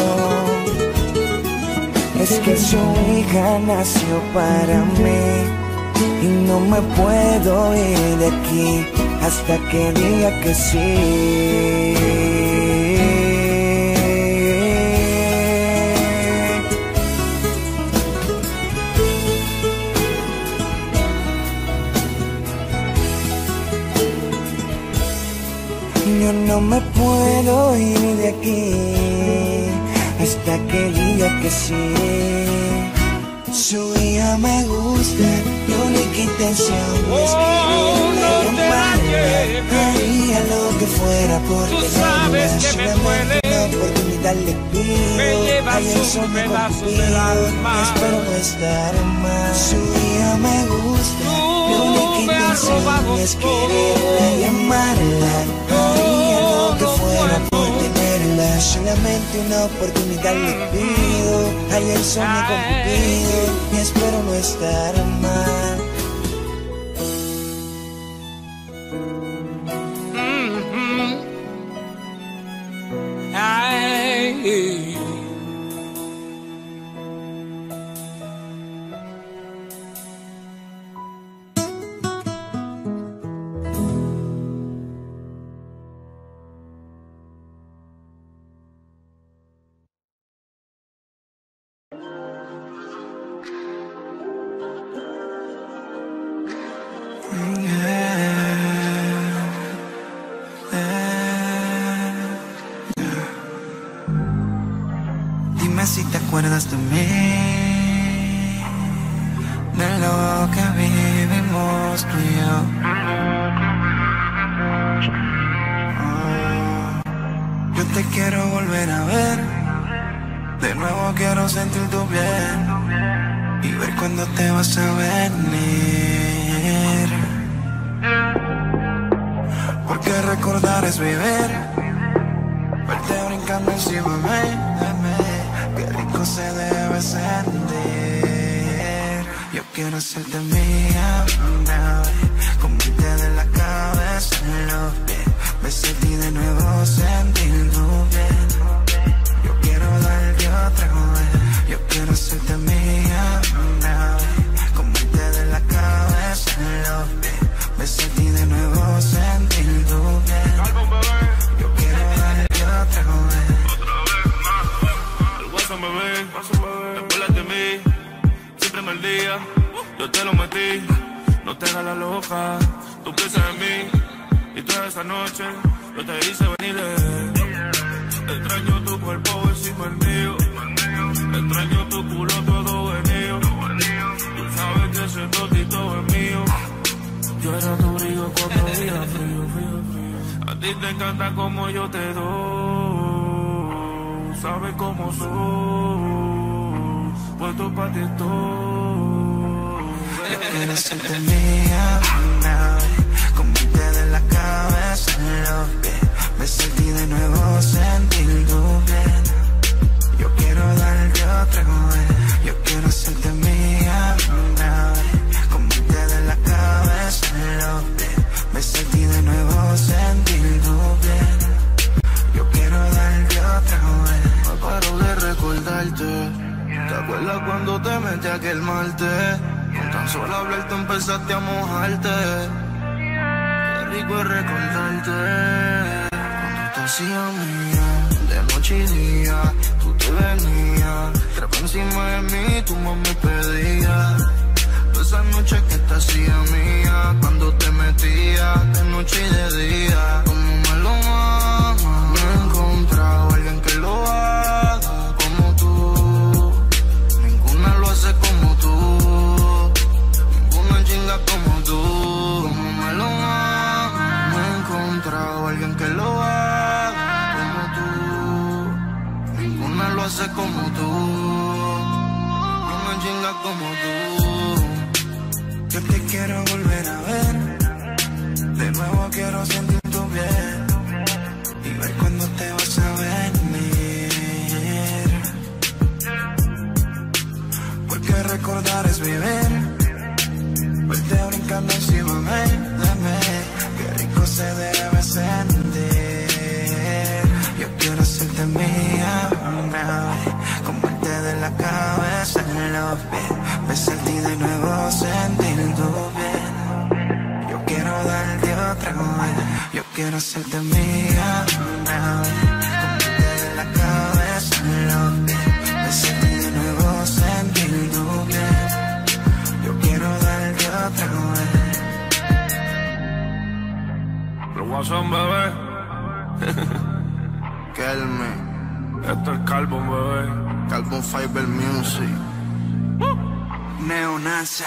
[SPEAKER 5] Es que su hija nació para mí y no me puedo ir de aquí hasta que diga que sí. Yo no me puedo ir de aquí hasta que diga que sí. Su hija me gusta, mi única intención es quererla y amarla. Haría lo que fuera por tenerla, solamente una oportunidad le pido. Ayer soñé con Cupido y espero no estar mal. Su hija me gusta, mi única intención es quererla y amarla. Haría lo que fuera por tenerla, solamente una oportunidad le pido. Ayer soñé con Cupido y espero no estar mal.
[SPEAKER 10] Mm-hmm. Ay.
[SPEAKER 5] Dime si te acuerdas de mí, de lo que vivimos.
[SPEAKER 2] somos tú y yo. Oh, yo te quiero volver a ver. De nuevo quiero sentir tu piel y ver cuándo te vas a venir. Porque recordar es vivir. Verte brincando encima de mí, qué rico se debe sentir. Yo quiero hacerte mía una vez, comerte de la cabeza en los pies, besarte y de nuevo sentir tu piel. Yo quiero darte otra vez, yo quiero hacerte mía una vez, comerte de la cabeza en los pies, besarte y de nuevo sentir tu piel. Yo quiero darte otra vez.
[SPEAKER 1] El WhatsApp, bebé, después de mí, siempre me el día, yo te lo metí, no te hagas la loca, tú piensas en mí, y toda esa noche yo te hice venir. Extraño tu cuerpo encima del mío, extraño tu culo todo venido, tú sabes que ese totito es mío, yo era tu brillo cuando había frío, frío, frío. A ti te encanta como yo te doy, sabes cómo soy, puesto pa' ti estoy.
[SPEAKER 2] Yo quiero hacerte mía una vez, comerte de la cabeza en los pies, besarte y de nuevo sentir tu piel. Yo quiero darte otra vez, yo quiero hacerte mía una vez, comerte de la cabeza en los pies, besarte y de nuevo sentir tu piel. Yo quiero darte otra vez.
[SPEAKER 11] No paro de recordarte. ¿Te acuerdas cuando te metí aquel martes? Con tan solo hablarte empezaste a mojarte. Qué rico es recordarte. Cuando te hacía mía, de noche y día, tú te venías, trepa encima de mí, tu mamá me pedía. Esa noche que te hacía mía, cuando te metía, de noche y de día. Como me lo amas, no he encontrado a alguien que lo haga como tú. Ninguna lo hace como tú, ninguna chinga como tú. Como me lo amas, no he encontrado a alguien que lo haga como tú. Ninguna lo hace como tú, ninguna chinga como tú.
[SPEAKER 2] Yo te quiero volver a ver, de nuevo quiero sentir tu piel y ver cuándo te vas a venir. Porque recordar es vivir, verte brincando encima de mí, qué rico se debe sentir. Yo quiero hacerte mía una vez, comerte de la cabeza en los pies, besarte y de nuevo sentir tu piel. Yo quiero darte otra vez, yo quiero hacerte mía una vez, comerte de la cabeza en los pies, besarte y de nuevo sentir tu piel. Yo quiero darte otra vez.
[SPEAKER 1] Pero WhatsApp, bebé.
[SPEAKER 11] Kelme,
[SPEAKER 1] Esto es Carbon, bebé.
[SPEAKER 11] Carbon Fiber Music.
[SPEAKER 2] Neonasa.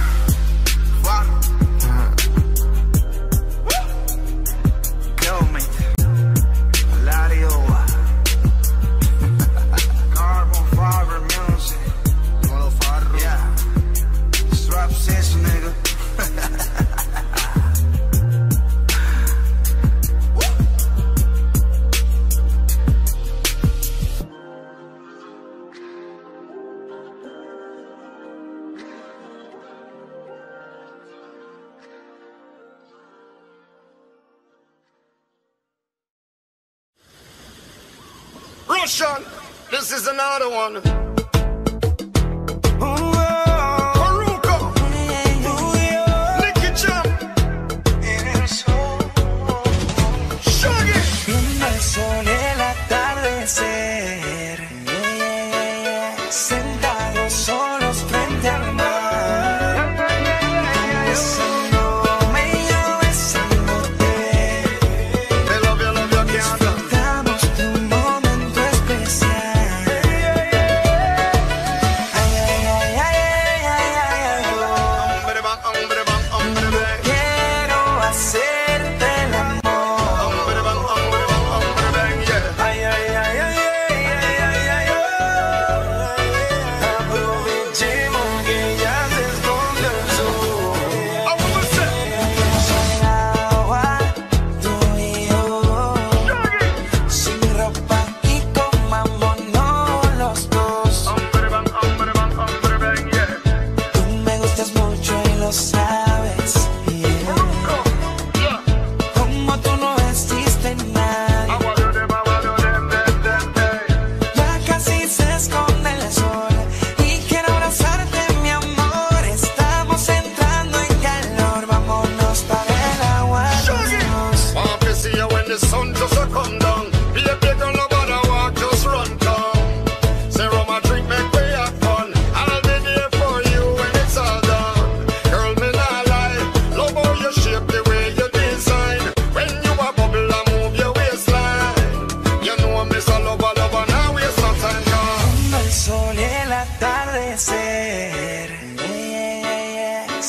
[SPEAKER 2] Kelme, Lario, Carbon Fiber Music.
[SPEAKER 11] Molo Farro.
[SPEAKER 2] Yeah, strap six, nigga.
[SPEAKER 8] Russian, this is another one.
[SPEAKER 5] Viendo el sol y el atardecer, sentados solos frente al mar, besándome y yo besándote. Disfrutamos de un momento especial.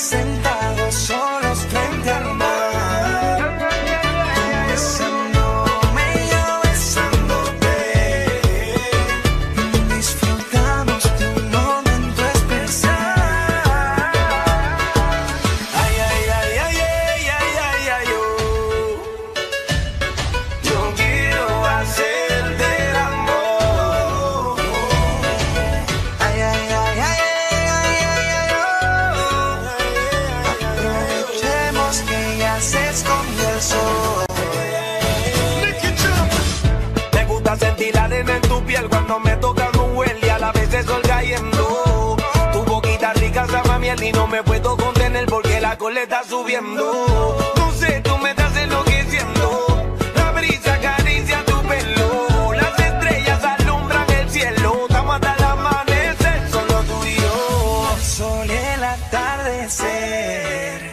[SPEAKER 5] sentados solos frente al mar. Tú besándome y yo besándote. Disfrutamos de un momento especial. Ay, ay, ay, ay, ay, ay, ay, ay, oh. Yo quiero hacerte el amor. Ay, ay, ay, ay, ay, ay, ay, ay, oh. Aprovechemos que ya se esconde el sol.
[SPEAKER 9] Me gusta sentir la arena en tu piel cuando me tocan un huele y a la vez el sol cayendo. Tu boquita rica sabe a miel y no me puedo contener porque la cola está subiendo. No sé, tú me estás enloqueciendo. La brisa acaricia tu pelo. Las estrellas alumbran el cielo. Estamos hasta el amanecer, solo tú y yo.
[SPEAKER 5] El sol y el atardecer.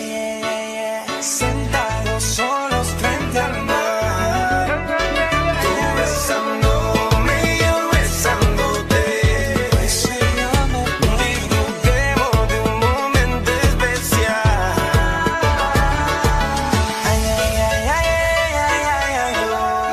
[SPEAKER 5] Sentados solos frente al mar. Tú besándome y yo besándote.
[SPEAKER 9] Disfrutemos de un momento especial.
[SPEAKER 5] Ay, ay, ay, ay, ay, ay, ay, oh.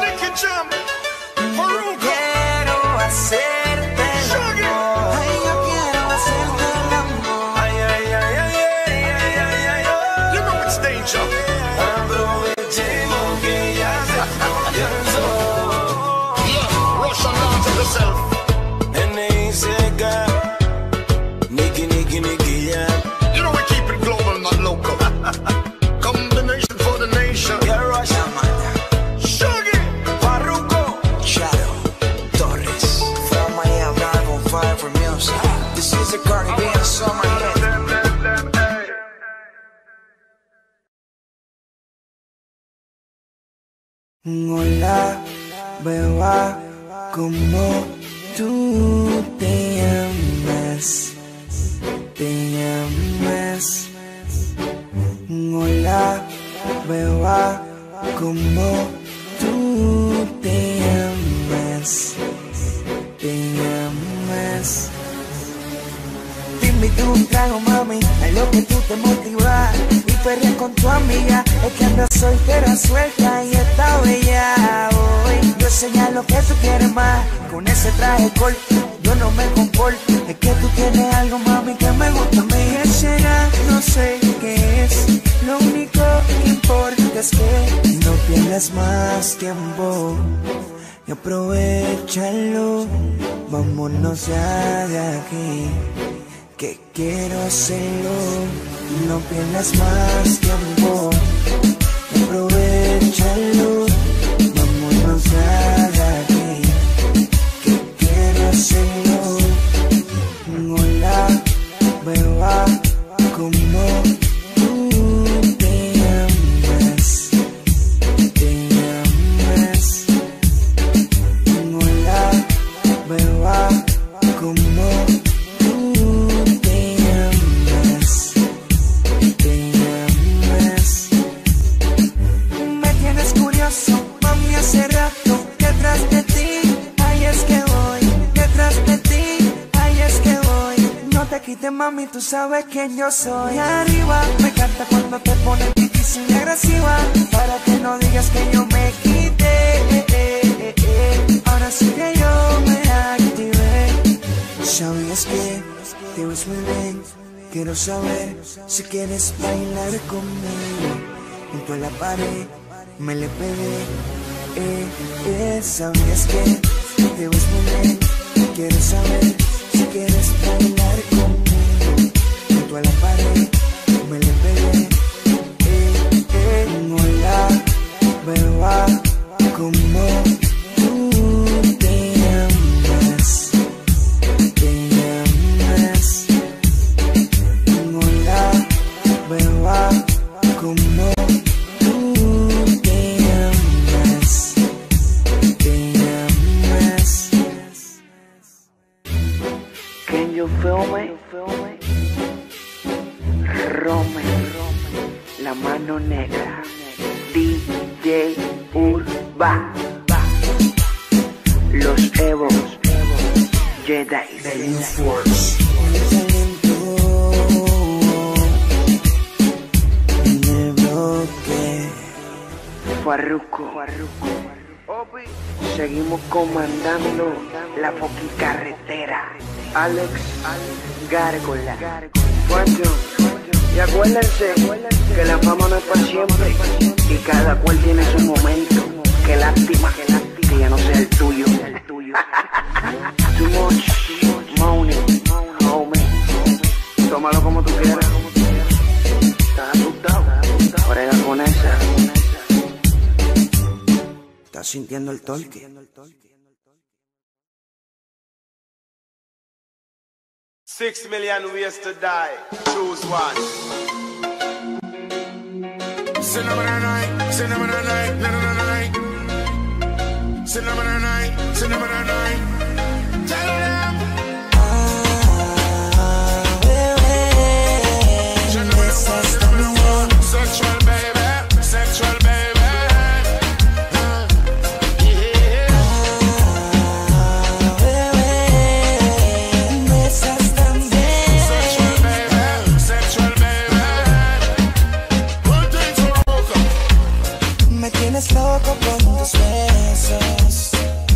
[SPEAKER 5] Quiero hacerte el amor. Ay, yo quiero hacerte el amor.
[SPEAKER 9] Ay, ay, ay, ay, ay, ay, ay, ay, oh. You know it's danger. Aprovechemos que ya se esconde el sol.
[SPEAKER 8] Russian dance of yourself.
[SPEAKER 9] N I C K. Nicky, Nicky, Nicky, yeah.
[SPEAKER 8] You know we keep it global, not local. Combination for the nation.
[SPEAKER 9] Yeah, Russia, man.
[SPEAKER 8] Shaggy.
[SPEAKER 9] Farruko.
[SPEAKER 5] Shadow Torres from Miami, live on Fire for Music. This is a Caribbean summer hit. Hola, beba, como tú te llamas, te llamas. Hola, beba, como tú te llamas, te llamas. Te invito un trago, mami, a lo que tú te motivas. Y perrear con tu amiga, es que andas soltera, suelta y está bella hoy. Yo señalo que tú quieres más, con ese traje corto, yo no me comporto. Es que tú tienes algo, mami, que me gusta. Me será, no sé qué es, lo único que importa es que no pierdas más tiempo y aprovechalo. Vámonos ya de aquí, que quiero hacerlo. No pierdas más tiempo y aprovechalo. Vámonos ya de aquí, que quiero hacerlo. Hola, beba, como tú te llamas, te llamas. Hola, beba, como tú te llamas, te llamas. Me tienes curioso, mami, hace rato detrás de ti. Ahí es que voy, detrás de ti. Ahí es que voy. No te quites, mami, tú sabes quién yo soy. Y arriba, me encanta cuando te pones difícil y agresiva, para que no digas que yo me quité. Ahora sí que yo me activé. ¿Sabías que te ves muy bien? Quiero saber si quieres bailar conmigo. Junto a la pared me le pegué. Eh, eh. ¿Sabías que te ves muy bien? Quiero saber si quieres bailar conmigo. Junto a la pared me le pegué. Eh, eh. Hola, beba, como tú te llamas, te llamas. Hola, beba, como tú te llamas, te llamas. Can you feel me? Rome, la mano negra, D J Urba, los Evo, Jedi, The New Force.
[SPEAKER 12] Farruko. Seguimos comandando la fucking carretera. Alex, Gárgola. Juancho, y acuérdense que la fama no es para siempre y cada cual tiene su momento. Qué lástima que ya no sea el tuyo. Too much money, homie. Tómalo como tú quieras. Estás asustado, brega con esa. ¿Estás sintiendo el torque?
[SPEAKER 13] Six million ways to die. Choose one.
[SPEAKER 11] Cinnamon night, cinnamon night, cinnamon night, cinnamon night, cinnamon night. Tell them. Sexual baby, sexual baby. Uh, yeah. Sexual baby, sexual baby. One thing to rock.
[SPEAKER 5] Me tienes loco con tus besos.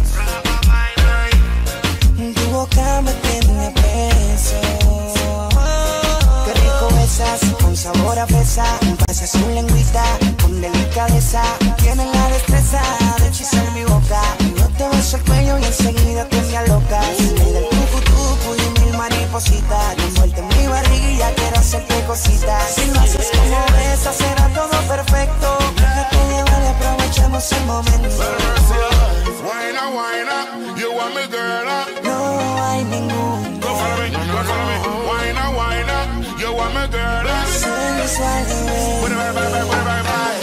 [SPEAKER 5] Tu boca me tiene preso. Qué rico besas, con sabor a fresa. Pasas su lengüita con delicadeza. Tienes la destreza de hechizar mi boca. Yo te beso el cuello y enseguida te me alocas. El del tucu tucu y mil maripositas. Yo envuelta en mi barriga quiero hacerte cositas. Si lo haces como besas será todo perfecto. Déjate llevar y aprovechemos el momento.
[SPEAKER 11] Wine up, wine up, you want me girl up.
[SPEAKER 5] No hay ningún.
[SPEAKER 11] Go follow me, go follow me. Wine up, wine up, you want me girl up.
[SPEAKER 5] Sensual bebé.
[SPEAKER 11] Bye, bye, bye, bye, bye, bye.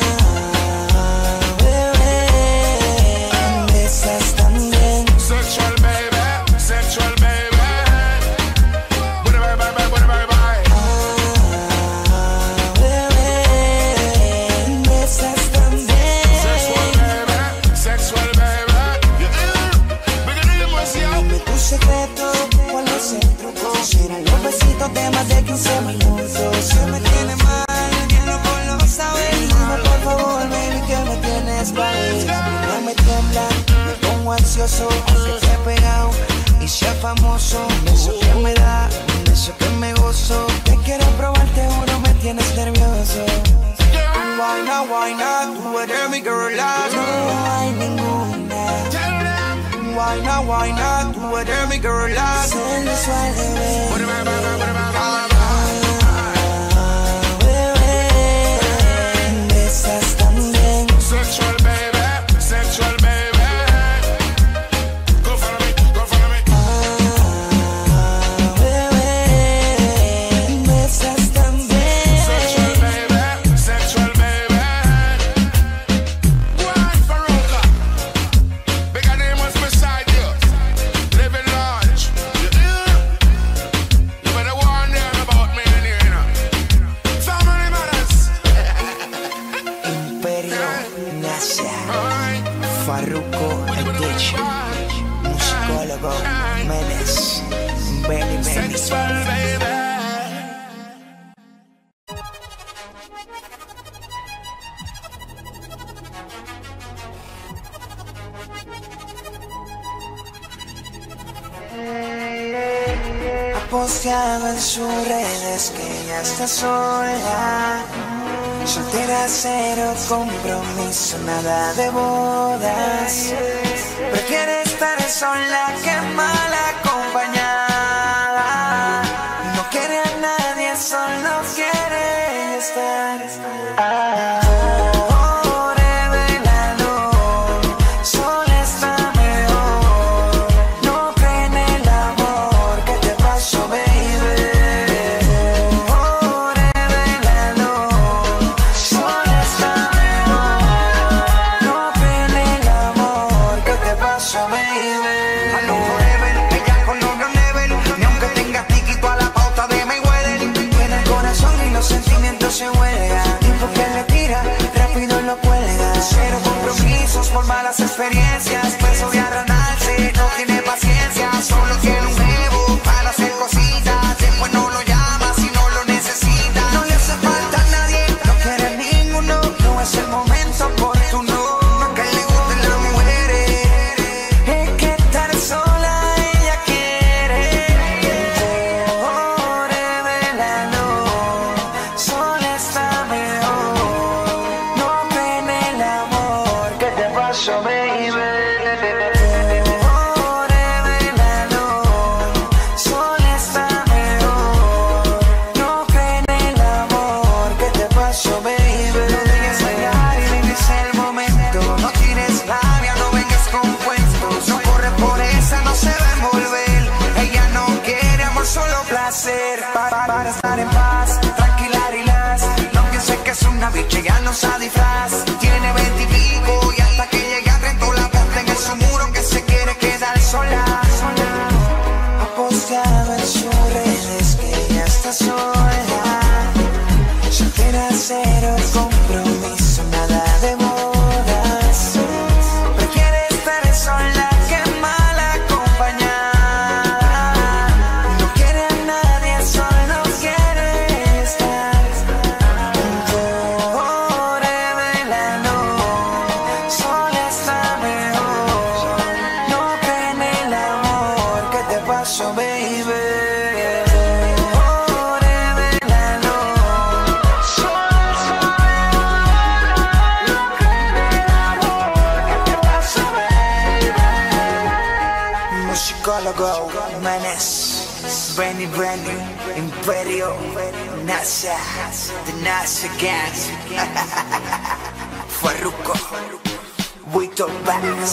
[SPEAKER 5] Bebé, besas también.
[SPEAKER 11] Sexual baby, sexual baby. Bye, bye, bye, bye, bye, bye.
[SPEAKER 5] Bebé, besas también.
[SPEAKER 11] Sexual baby, sexual baby.
[SPEAKER 5] Dime tu secreto, ¿cuál es el truco? Serán los besitos de más de quince minutos. Se me tiene mal, bien loco lo sabe. Dime por favor, baby, que me tienes mal. No me tiembla, me pongo ansioso. Que te he pegado y sea famoso. Un beso que me da, un beso que me gozo. Te quiero probar, te juro, me tienes nervioso. Why not, why not, tú eres mi girl. No hay ninguna. Why not, why not, tú eres mi girl. Sensual bebé. Bebé, besas también.
[SPEAKER 11] Sexual baby, sexual baby. Go follow me, go follow me.
[SPEAKER 5] Bebé, besas también.
[SPEAKER 11] Sexual baby, sexual baby. Wine Farruko. Bigger name was beside you. Living large. You hear? You better warn them about me in here, you know. Family matters.
[SPEAKER 5] Imperio Nacia.
[SPEAKER 11] Alright.
[SPEAKER 5] Farruko Edition. Musicólogo Menes. Benny Benny.
[SPEAKER 11] Sexual baby.
[SPEAKER 5] Ha posteado en sus redes que ella está sola. Soltera, cero compromiso, nada de bodas. Prefiere estar sola que mal acompañada. No quiere a nadie, solo quiere estar. Ah. Se huelga, tipo que le tira, rápido lo cuelga. Cero compromisos por malas experiencias. Preso de arranarse, no tiene paciencia. Solo quiere un nuevo para hacer cositas. Después no lo llama si no lo necesita. No le hace falta a nadie, no quiere ninguno. No es el momento por
[SPEAKER 6] para estar en paz, tranquila, relax. No pienses que es una bicha, ya no usa disfraz. Tiene veintipico y hasta que llegue a reto la ponte en su muro que se quiere quedar sola.
[SPEAKER 5] Ha posteado en sus redes que ella está sola. Soltera, cero compromiso, nada de modas.
[SPEAKER 6] Prefiere estar sola que mal acompañada.
[SPEAKER 5] No quiere a nadie, solo quiere estar. Pobre Melano, sola está mejor. No cree en el amor, ¿qué te pasó, baby?
[SPEAKER 6] Musicólogo, Manes, Benny Benny, Imperio, NASA, The NASA Gang, Farruko, Wito Bass.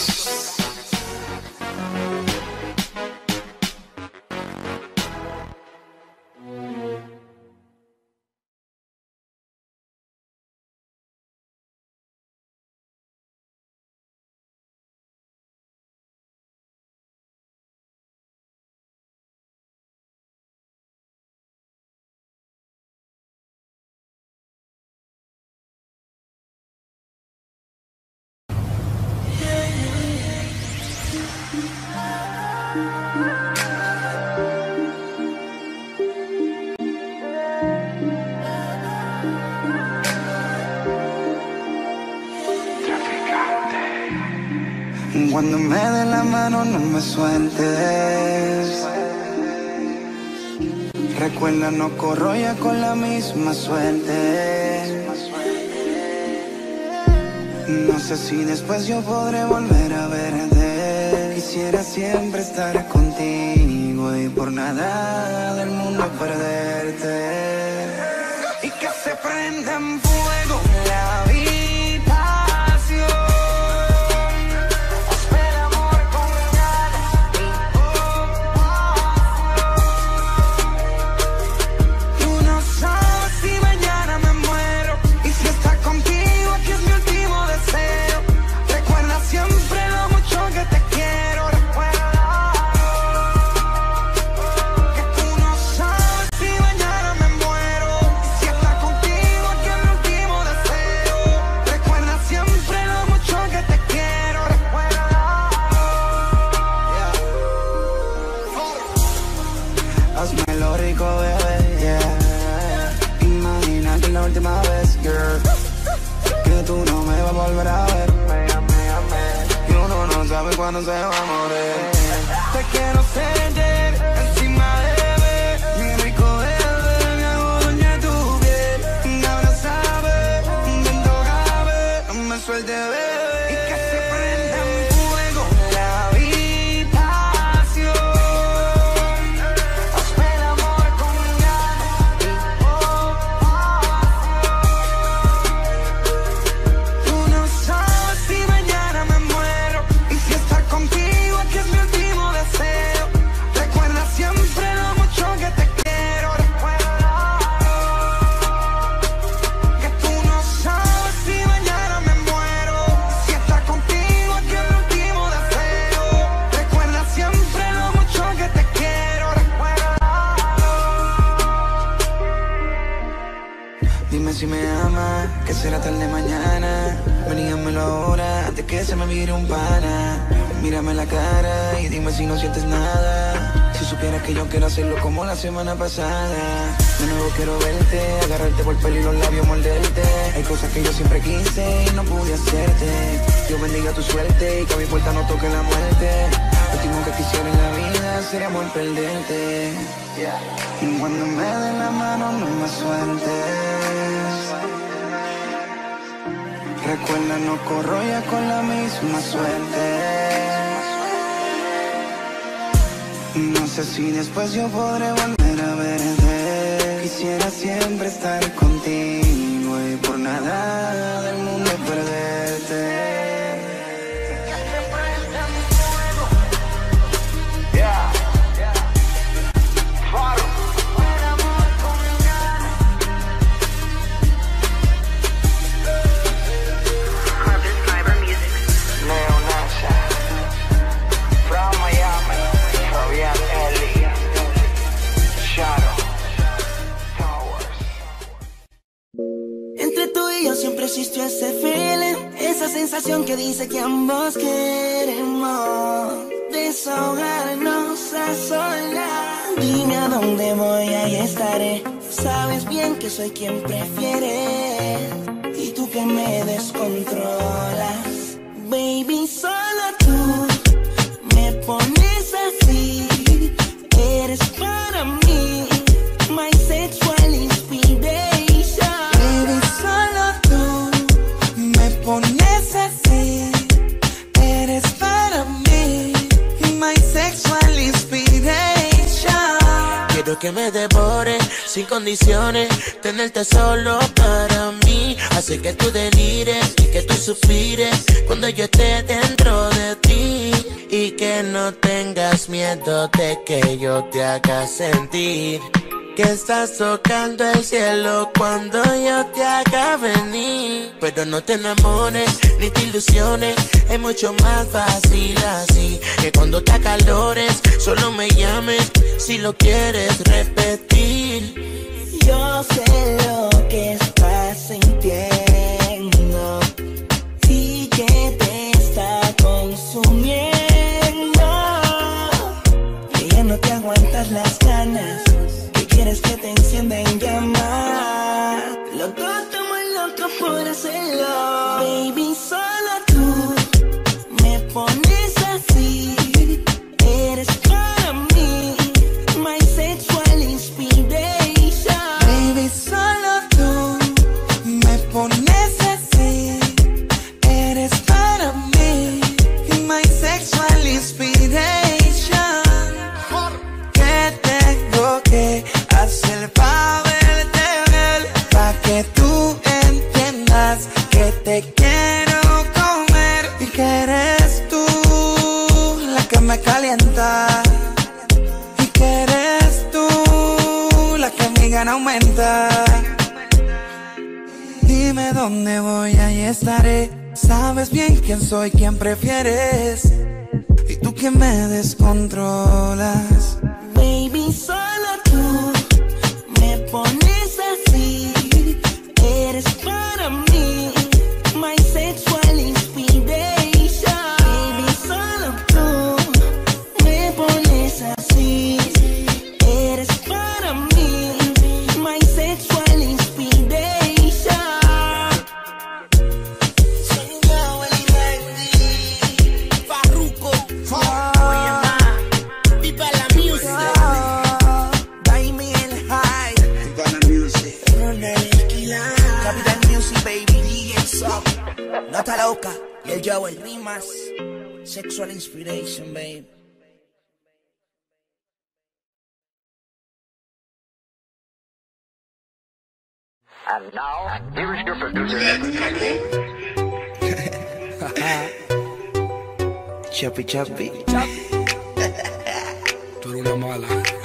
[SPEAKER 5] Cuando me dé la mano no me sueltes. Recuerda, no corro ya con la misma suerte. No sé si después yo podré volver a verte. Quisiera siempre estar contigo y por nada del mundo perderte.
[SPEAKER 6] Y que se prenda en fuego la vida.
[SPEAKER 5] Cuando se va a morir,
[SPEAKER 6] te quiero sentir encima de mí.
[SPEAKER 5] mi rico bebé, me hago dueño de tu piel. Abrázame, ven, tócame, no me suelte, bebé.
[SPEAKER 6] Y que se prenda en fuego la habitación. Hazme el amor con ganas y compasión.
[SPEAKER 5] Tú no sabes si mañana me muero.
[SPEAKER 6] Contigo aquí es mi último deseo. Recuerda siempre lo mucho que te quiero. Recuerda que tú no sabes si mañana me muero. Si estás contigo aquí es mi último deseo. Recuerda siempre lo mucho que te quiero. Recuerda.
[SPEAKER 5] Dime si me amas, que será tarde mañana. Ven y dígamelo ahora, antes que se me vire un pana. Mírame la cara y dime si no sientes nada. Si supieras que yo quiero hacerlo como la semana pasada. De nuevo quiero verte, agarrarte por el pelo y los labios, morderte. Hay cosas que yo siempre quise y no pude hacerte. Dios bendiga tu suerte y que a mi puerta no toque la muerte. Lo último que quisiera en la vida sería amor perderte. Yeah. Y cuando me den la mano no me sueltes. Recuerda, no corro ya con la misma suerte. No sé si después yo podré volver a verte. Quisiera siempre estar contigo y por nada del mundo perderte.
[SPEAKER 6] Yeah. Faro.
[SPEAKER 5] existió ese feeling, esa sensación que dice que ambos queremos desahogarnos a solas. Dime a dónde voy, ahí estaré. Sabes bien que soy quien prefiere y tú que me descontrolas. Baby, solo tú me pones así. Eres para mí my sexual inspiration.
[SPEAKER 14] Baby, solo tú me pones así. Eres para mí my sexual inspiration.
[SPEAKER 15] Quiero que me devore sin condiciones, tenerte solo para mí. Hace que tú delires y que tú suspires cuando yo esté dentro de ti. Y que no tengas miedo de que yo te haga sentir que estás tocando el cielo cuando yo te haga venir. Pero no te enamores ni te ilusiones, es mucho más fácil así. Que cuando te acalores solo me llames si lo quieres repetir.
[SPEAKER 5] Yo sé lo que estás sintiendo y que te está consumiendo. Que ya no te aguantas las ganas, que quieres que te encienda en llamas. Los dos estamos locos por hacerlo. Baby, solo tú me pones así. Eres para mí my sexual inspiration.
[SPEAKER 14] Baby, solo tú me pones así. Eres para mí my sexual inspiration. ¿Qué tengo que hacer para verte bien? Pa' que tú entiendas que te quiero comer y que eres tú la que me calienta y que eres tú la que mi gana aumenta. Dime dónde voy, ahí estaré. Sabes bien quién soy, quién prefieres y tú que me descontrolas.
[SPEAKER 5] Baby, solo tú me pones así. Eres para mí my sexual inspiration. Baby, solo tú me pones así. Eres para mí my sexual inspiration.
[SPEAKER 15] Farruko, viva la music.
[SPEAKER 5] Dime el high.
[SPEAKER 2] Viva la music.
[SPEAKER 5] Ronald Esquila. Capital Music, baby. D J Sub. Nota Loca. Y el Joel Rimas. Sexual inspiration, babe.
[SPEAKER 16] And now, here is your producer.
[SPEAKER 2] Chapi chapi.
[SPEAKER 10] Tú eres una mala.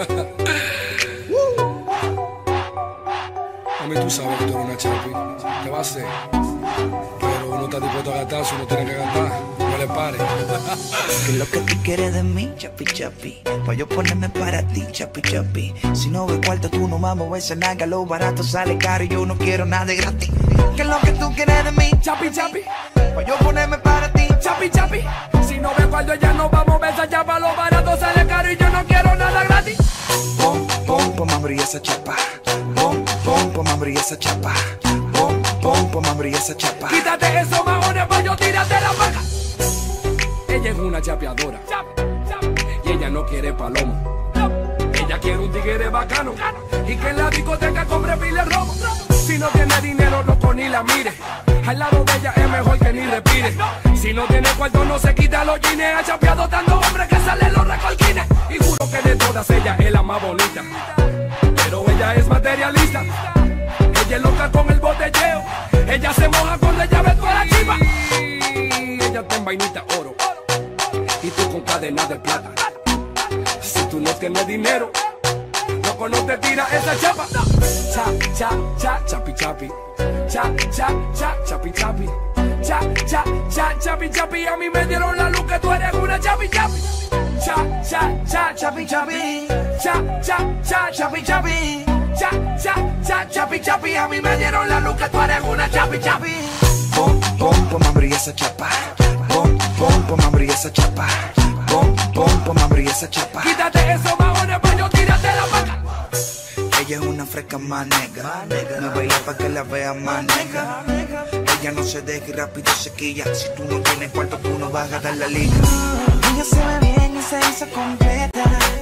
[SPEAKER 10] A mí tú sabes que tú eres una chapi. ¿Qué va a hacer? Pero uno está dispuesto a gastar, si uno tiene que gastar. No le pare.
[SPEAKER 2] ¿Qué es lo que tú quieres de mí, chapi chapi? Pa' yo ponerme para ti, chapi chapi. Si no ve cuarto, tú no vamos a ese naga. Lo barato sale caro y yo no quiero nada de gratis. ¿Qué es lo que tú quieres de mí, chapi chapi? Pa' yo ponerme para ti, chapi chapi.
[SPEAKER 9] Si no ve cuando ya no vamos a ver esa chapa, lo barato sale caro y yo no quiero nada gratis.
[SPEAKER 2] Pom, pom, pom, abrí esa chapa. Pom, pom, pom, abrí esa chapa. Pom, pom, pom, abrí esa chapa.
[SPEAKER 9] Quítate esos majones pa' yo tirarte la vaca. Ella es una chapeadora y ella no quiere palomo. Ella quiere un tigre bacano y que en la discoteca compre pile romo. Si no tiene dinero, loco, ni la mire. Al lado de ella es mejor que ni respire. Si no tiene cuarto, no se quita los jeans. Ha chapeado tanto hombre que salen los recolquines. Y juro que de todas ella es la más bonita, pero ella es materialista. Ella es loca con el botelleo. Ella se moja cuando ella ve toda la chiva. Ella está en vainita oro y tú con cadenas de plata. Si tú no tienes dinero, loco, no te tira esa chapa. Cha, cha, cha, chapi, chapi. Cha, cha, cha, chapi, chapi. Cha, cha, cha, chapi, chapi. A mí me dieron la luz que tú eres una chapi, chapi. Cha, cha, cha, chapi, chapi. Cha, cha, cha, chapi, chapi. Cha, cha, cha, chapi, chapi. A
[SPEAKER 17] a mí me dieron la luz que tú eres una chapi chapi.
[SPEAKER 2] Pom, pom, pom, abrí esa chapa. Pom, pom, pom, abrí esa chapa. Pom, pom, pom, abrí esa chapa.
[SPEAKER 17] Quítate esos bajones pa' yo tírate la vaca.
[SPEAKER 2] Ella es una fresca más negra. Me baila pa' que la vea más negra. Ella no se deja y rápido se quilla. Si tú no tienes cuarto, tú no vas a dar la liga.
[SPEAKER 5] Ella se ve bien y se hizo completa.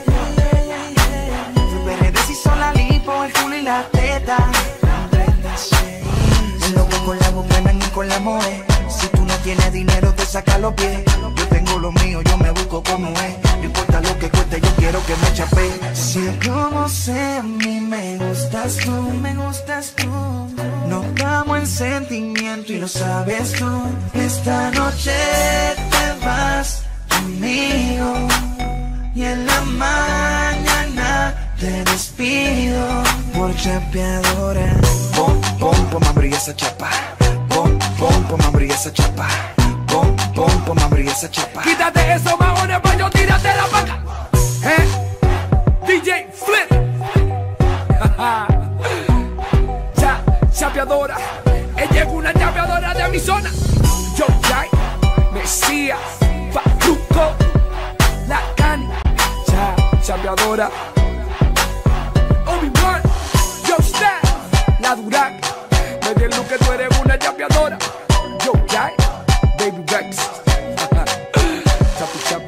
[SPEAKER 5] Pero deshizo la lipo, el culo y la teta.
[SPEAKER 2] El loco con la buena ni con la moe. Si tú no tienes dinero, te saca los pies. Yo tengo lo mío, yo me busco como es. No importa lo que cueste, yo quiero que me chape.
[SPEAKER 5] Si como sé, a mí me gustas tú, me gustas tú. Nos damos el sentimiento y lo sabes tú. Esta noche te vas conmigo y en la mañana te despido por chapeadora.
[SPEAKER 2] Pom, pom, pom, abrí esa chapa. Pom, pom, pom, abrí esa chapa. Pom, pom, pom, abrí esa chapa.
[SPEAKER 17] Quítate esos bajones pa' yo tírate la vaca. ¿Eh? D J Flip. Cha, chapeadora. Ella es una chapeadora de mi zona. Yo, Jai, Mesías, Farruko, La Cani. Cha, chapeadora. Obi-Wan, Yo, Star, La Durac. Me di el look que tú eres una chapeadora. Yo, Jai, Baby Rex. Chapi, chapi.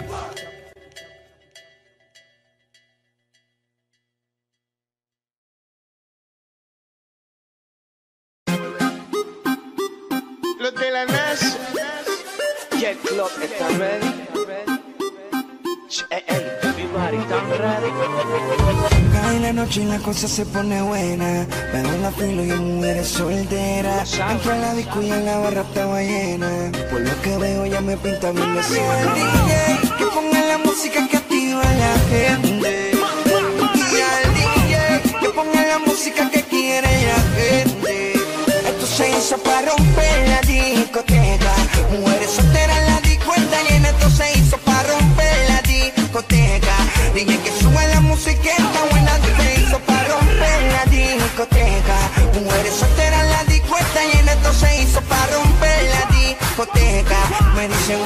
[SPEAKER 18] Los de la NASA. Jet Club está ready. Ey, ey, everybody está ready.
[SPEAKER 5] Cae la noche y la cosa se pone buena. Veo la fila y mujeres solteras. Entro a la disco y en la barra estaba llena. Por lo que veo ya me pinta bien de suerte. D J, que ponga la música que activa a la gente. Y al D J, que ponga la música que quiere la gente. Esto se hizo para romper la discoteca. Mujeres solteras en la disco está llena. Esto se hizo para romper la discoteca. Dije que suba la música está buena. Se hizo para romper la discoteca. Mujeres solteras en la disco está llena. Esto se hizo para romper la discoteca. Me dicen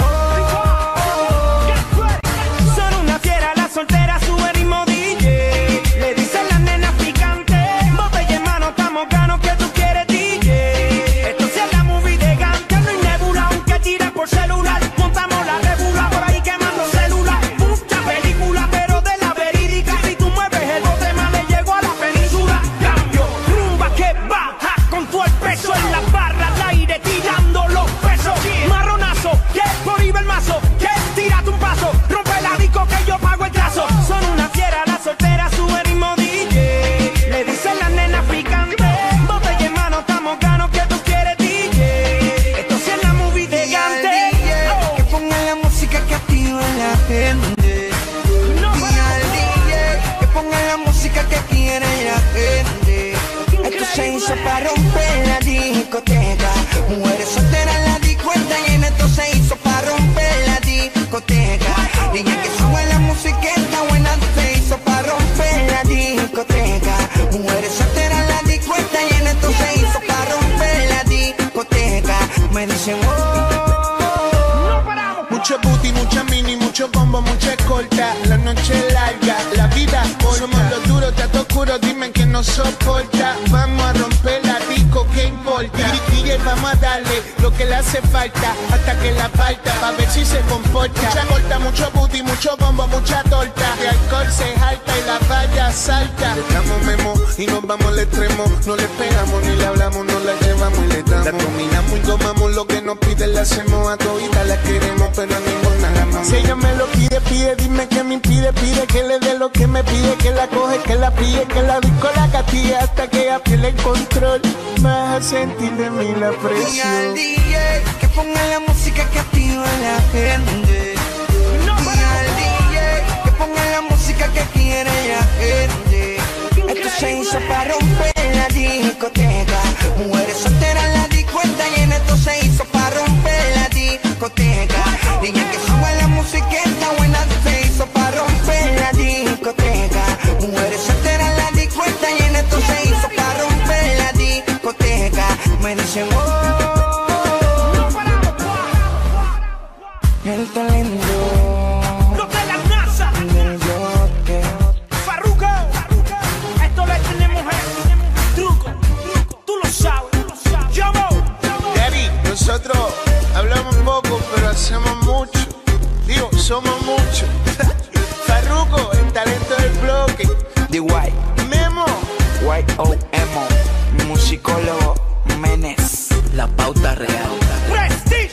[SPEAKER 5] oh.
[SPEAKER 17] Son una fiera, la soltera sube ritmo D J. Le dicen las nenas picantes. Botella en mano, estamos ganos que tú quieres D J. Esto sí es la movie de Gante. No hay nebula, aunque tiren por celular. Montamos la regula por ahí quemando celular. Mucha película, pero de la verídica. Si tú mueves el bote más le llego a la península. Cambio, rumba que baja con todo el peso en la barra al aire tirando los pesos. Marronazo, que por ahí va el mazo. Que tírate un paso, rompe la disco que yo pago el trazo. Son una fiera, la soltera sube ritmo D J. Le dicen las nenas picantes. Botella en mano, estamos ganos que tú quieres D J. Esto sí es la movie de Gante.
[SPEAKER 5] Oh. Que ponga la música que activa a la gente.
[SPEAKER 17] No,
[SPEAKER 5] y al D J, que ponga la música que quiere la gente. Esto se hizo para romper la discoteca. Mujeres solteras en la disco está llena. Esto se hizo para romper la discoteca. Dije que suba la música está buena. Se hizo para romper la discoteca. Mujeres solteras en la disco está llena. Esto se hizo para romper la discoteca. Me dicen oh.
[SPEAKER 18] Mucho booty, mucha mini, mucho bombo, mucha escolta. La noche es larga, la vida corta. Somos los duros, te oscuro, dime que no soporta. Vamos a romper la disco, ¿qué importa? D J, vamos a darle lo que le hace falta hasta que la falta, pa' ver si se comporta. Mucha corta, mucho booty, mucho bombo, mucha torta. De alcohol se jalta y la valla salta. Le damos memo y nos vamos al extremo. No le pegamos ni le hablamos, no la llevamos y le damos. La dominamos y tomamos lo que nos pide, la hacemos a todita, la queremos, pero a ninguna la amamos. Si ella me lo pide, pide, dime que me impide, pide que le dé lo que me pide, que la coge, que la pille, que la disco la castiga hasta que ella pierde el control. Vas a sentir de mí la presión.
[SPEAKER 5] Y al D J, que ponga la música que activa a la gente.
[SPEAKER 17] No,
[SPEAKER 5] y al D J, que ponga la música que quiere la gente. Esto se hizo para romper la discoteca. Mujeres solteras en la disco está llena. Esto se hizo para romper la discoteca. Dije que suba la música está buena. Se hizo para romper la discoteca. Mujeres solteras en la disco está llena. Esto se hizo para romper la discoteca. dicen, oh, no paramos, el talento.
[SPEAKER 17] Los de la NASA.
[SPEAKER 5] Del bloque.
[SPEAKER 17] Farruko. Esto le tenemos el truco. Tú lo sabes. Yo
[SPEAKER 18] Daddy, nosotros hablamos poco, pero hacemos mucho. Digo, somos muchos. Farruko, el talento del bloque.
[SPEAKER 5] The White.
[SPEAKER 18] Memo.
[SPEAKER 5] Y O M O. Musicólogo Menes. La pauta real.
[SPEAKER 17] Prestige.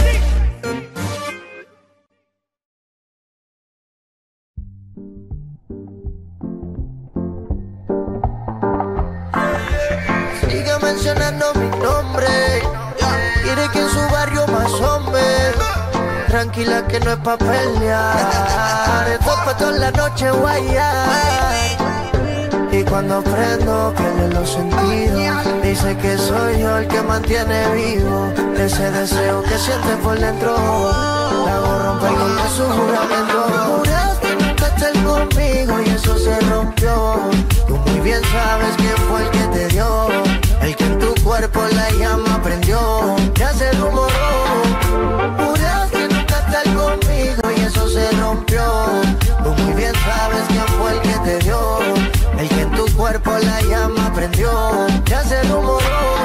[SPEAKER 15] Sigue mencionando mi nombre. Quiere que en su barrio más hombres. Tranquila que no es pa' pelear. Esto es pa' toda la noche guayar. Y cuando prendo pierde los sentidos. Dice que soy yo el que mantiene vivo ese deseo que siente por dentro. La hago romper con su juramento. Juraste nunca estar conmigo y eso se rompió. Tú muy bien sabes quién fue el que te dio, el que en tu cuerpo la llama prendió. Ya se rumoró. Juraste nunca estar conmigo y eso se rompió. Tú muy bien sabes quién fue el que te dio, el que en tu cuerpo la llama prendió. Ya se rumoró.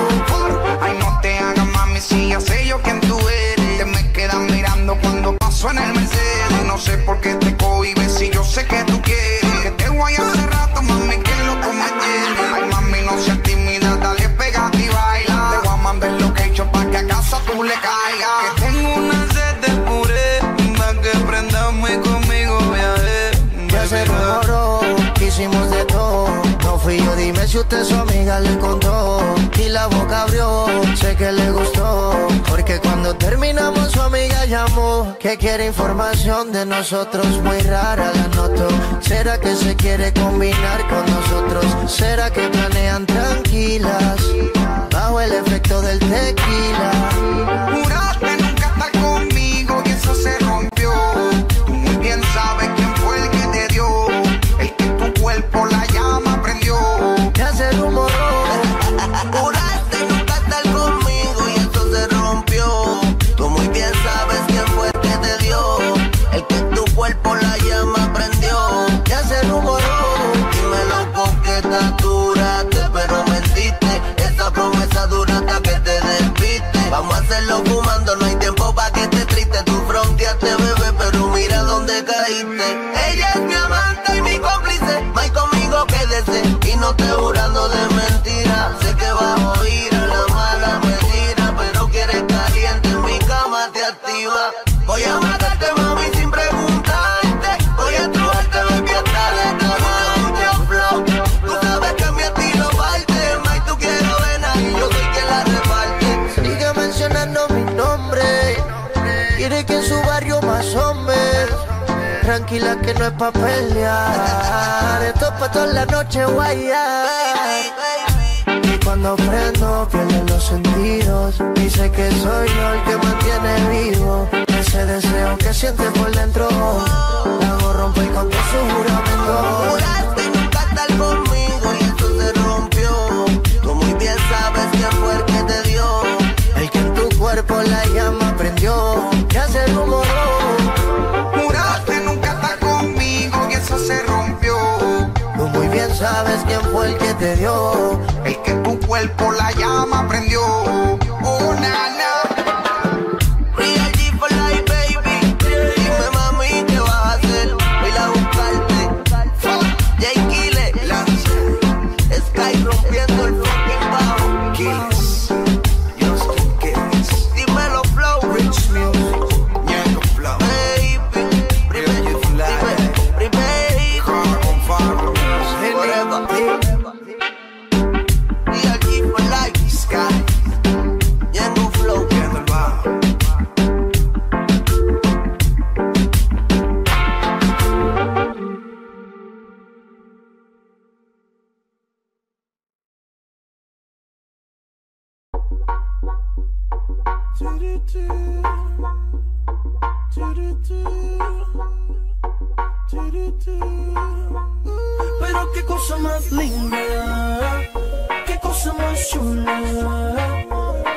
[SPEAKER 2] Ay, no te hagas mami, si ya sé yo quién tú eres. Te me quedas mirando cuando paso en el Mercedes. No sé por qué te cohibes si yo sé que tú quieres. Que te voy hace rato, mami, que loco me tiene. Ay, mami, no seas tímida, dale, pégate y baila. Te voy a mandar lo que he hecho pa' que a casa tú le caigas. Que tengo una sed de puré, pa' que prendas muy conmigo, viaje.
[SPEAKER 15] Ya se rumoró, hicimos de todo. No fui yo, dime si usted su amiga le contó. Y la boca abrió, sé que le gustó. Porque cuando terminamos su amiga llamó, que quiere información de nosotros, muy rara la noto. ¿Será que se quiere combinar con nosotros? ¿Será que planean tranquilas, bajo el efecto del tequila?
[SPEAKER 2] Juraste nunca estar conmigo y eso se rompió. Tú muy bien sabes quién fue el que te dio, el que tu cuerpo la llama prendió.
[SPEAKER 15] Ya se rumoró.
[SPEAKER 2] Juraste nunca estar conmigo y eso se rompió. Tú muy bien sabes quién fue el que te dio, el que tu cuerpo la llama prendió.
[SPEAKER 15] Ya se rumoró.
[SPEAKER 2] Dímelo con qué estatura te pero mentiste. Esa promesa dura hasta que te despiste. Vamos a hacerlo fumando, no hay tiempo pa' que te triste. Tu fronteaste, bebé, pero mira dónde caíste. Ella es mi amante y mi cómplice, va conmigo quédese. Y no te jurando de mentira. Sé que vas a oír a la mala mentira, pero quieres caliente en mi cama te activa. Voy a matarte, mami, sin preguntarte. Voy a trujarte, baby, hasta de tomarte flow. Tú sabes que mi estilo parte, ma, y tú quieres venas y yo soy quien la reparte.
[SPEAKER 15] Sigue mencionando mi nombre. Quiere que en su barrio más hombres. Tranquila que no es pa' pelear. Esto es pa' toda la noche guayar. Y cuando prendo pierde los sentidos. Dice que soy yo el que mantiene vivo ese deseo que siente por dentro. La hago romper con todo su juramento.
[SPEAKER 2] Juraste nunca estar conmigo y eso se rompió. Tú muy bien sabes quién fue el que te dio,
[SPEAKER 15] el que en tu cuerpo la llama prendió. Ya se rumoró.
[SPEAKER 2] Juraste nunca estar conmigo y eso se rompió.
[SPEAKER 15] Tú muy bien sabes quién fue el que te dio,
[SPEAKER 2] el que tu cuerpo la llama prendió. Oh, nana. Real G for life, baby. Dime, mami, ¿qué vas a hacer? Voy a buscarte. Jay Kille, Sky rompiendo el fucking bajo. Kills, Justin Kills. Dímelo, Flow, Rich Music, Ñengo Flow. Baby, Real G for life, baby. Carbon Farm, forever. Real G for life, Sky. Ñengo Flow, Ñengo el bajo.
[SPEAKER 5] Pero qué cosa más linda, qué cosa más chula.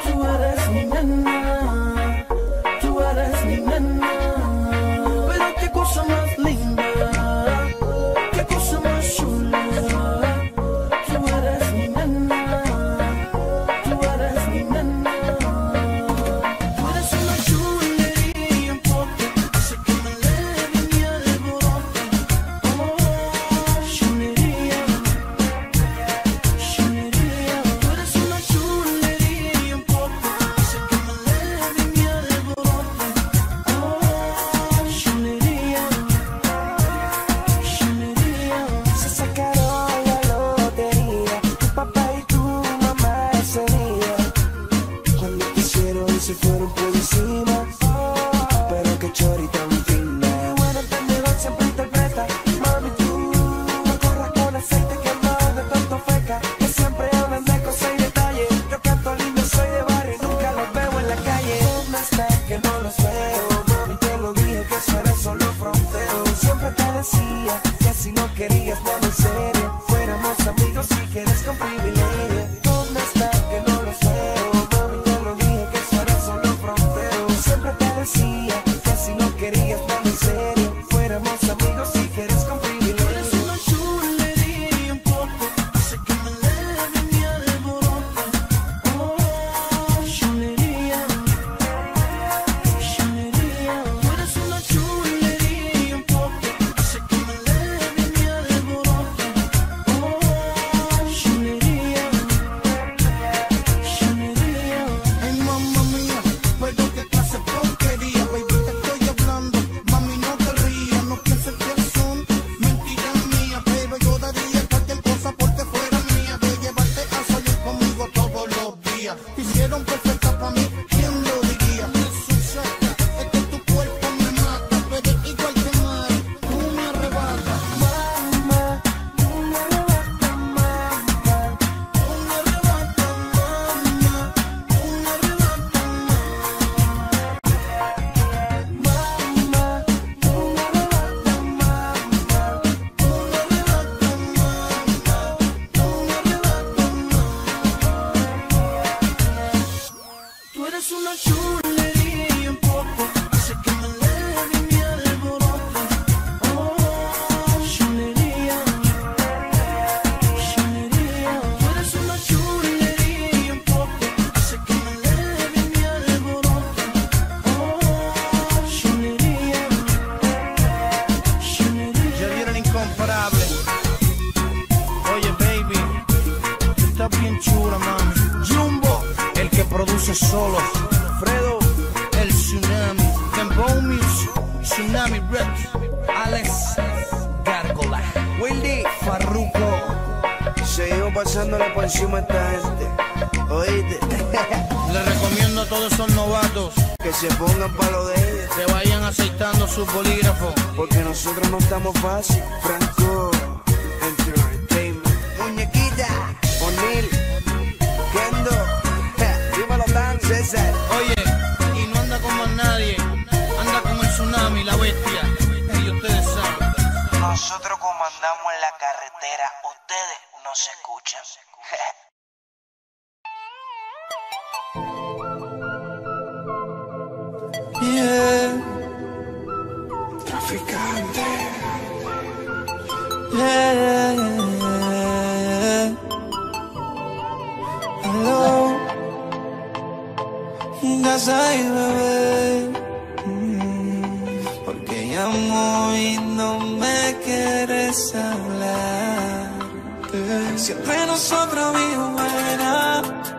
[SPEAKER 5] con privilegio. ¿Dónde está que no lo veo? Mami, te lo dije que eso era solo fronteo. Siempre te decía que si no querías tan en serio, fuéramos amigos si quieres con privilegio. Eres una chulería un poco, hace que me eleve mi alboroto. Oh, chulería, chulería. Tú eres una chulería un poco, hace que me eleve mi alboroto. Oh, chulería, chulería.
[SPEAKER 18] Ay, mamá mía, pero qué clase de porquería, baby, te estoy hablando. Mami, no te rías, no pienses que son mentiras mías, pero yo daría cualquier cosa porque fuera mía, de llevarte a salir conmigo todos los días. Te hicieron perfecta para mí, ¿quién lo diría? Susana, es que tu cuerpo me mata, pero igual que mal, tú me arrebatas.
[SPEAKER 5] Mamá, tú me arrebatas, mamá.
[SPEAKER 18] Tú me arrebatas, mamá, tú me arrebatas, mamá.
[SPEAKER 5] Mamá, tú me arrebatas, mamá.
[SPEAKER 18] Tú me arrebatas, mamá, tú me arrebatas, mamá.
[SPEAKER 5] Tú eres una chulería un poco, hace que me eleve mi alboroto. Oh, chulería, chulería. Tú eres una chulería un poco, hace que me eleve mi alboroto. Oh, chulería, chulería.
[SPEAKER 18] Ya vieron incomparable. Oye, baby, tú estás bien chula, mami. Jumbo, el que produce solo. Fredo, el Tsunami. Dembow Music, Tsunami Reps. Alex Gárgola. Wildy Farruko.
[SPEAKER 2] Seguimos pasándole por encima a esta gente. Oíste.
[SPEAKER 18] Le recomiendo a todos esos novatos
[SPEAKER 2] Que se pongan pa' lo de ellos.
[SPEAKER 18] que vayan aceitando sus bolígrafos.
[SPEAKER 2] Porque nosotros no estamos fácil. Franco Entertainment. Muñequita. O'Neal. Kendo. Dímelo tan, César.
[SPEAKER 18] Oye, y no anda con más nadie, anda con el Tsunami, la bestia. Y ustedes saben.
[SPEAKER 2] Nosotros comandamos en la carretera. Ustedes no se escuchan.
[SPEAKER 5] Yeah. Traficante. Yeah, yeah, yeah. Hello. Casa y bebé. Mm, Porque llamo y no me quieres hablar. Siempre nosotros vimos buena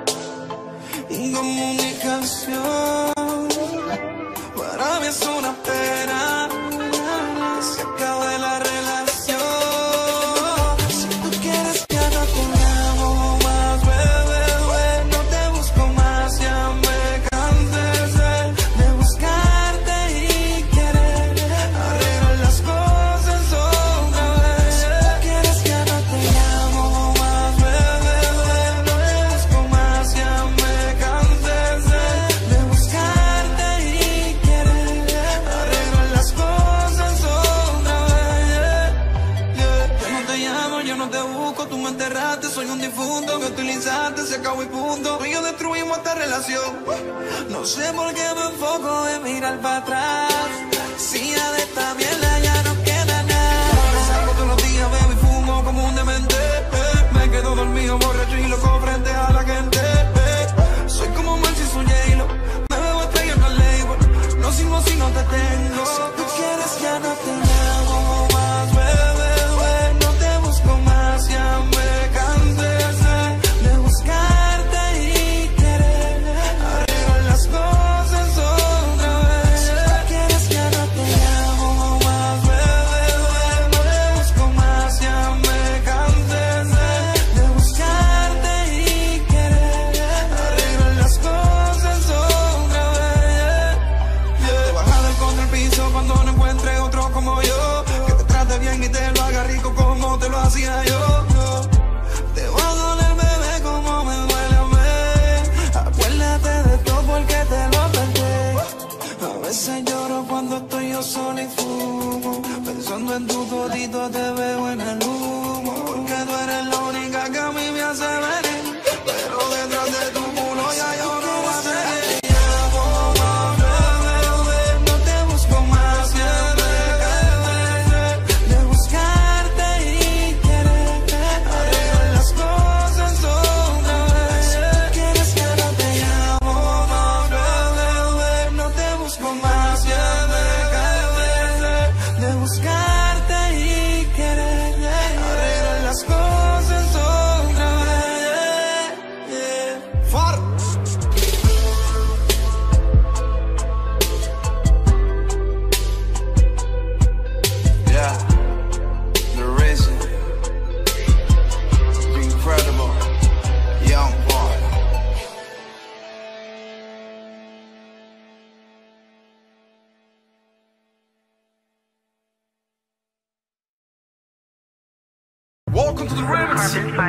[SPEAKER 5] comunicación. Para mí es una pena se acabe la relación. Si tú quieres ya no te amo más, bebé, bebé, no te busco más. Ya me cansé de buscarte y querer arreglar las cosas otra vez. Si tú quieres ya no te amo más, bebé, bebé, no te busco más. Ya me cansé de buscarte y arreglar las cosas otra vez. Yeah. Yo no te llamo, yo no te busco, tú me enterraste, soy un difunto que utilizaste, se acabó y punto. Tú y yo destruimos esta relación. No sé por qué me enfoco en mirar para atrás. Si ya de esta mierda ya no queda nada. Salgo todos los días, bebo y fumo como un demente. eh. Me quedo dormido, borracho y loco frente a la gente. eh. Soy como Marcy J-Lo, me bebo estrella en el label. No sirvo si no te tengo. Si tú quieres ya no te llamo más, bebé, bebé, no te busco más. Ya me cansé de buscarte y querer arreglar las cosas otra vez. Si tú quieres ya no te llamo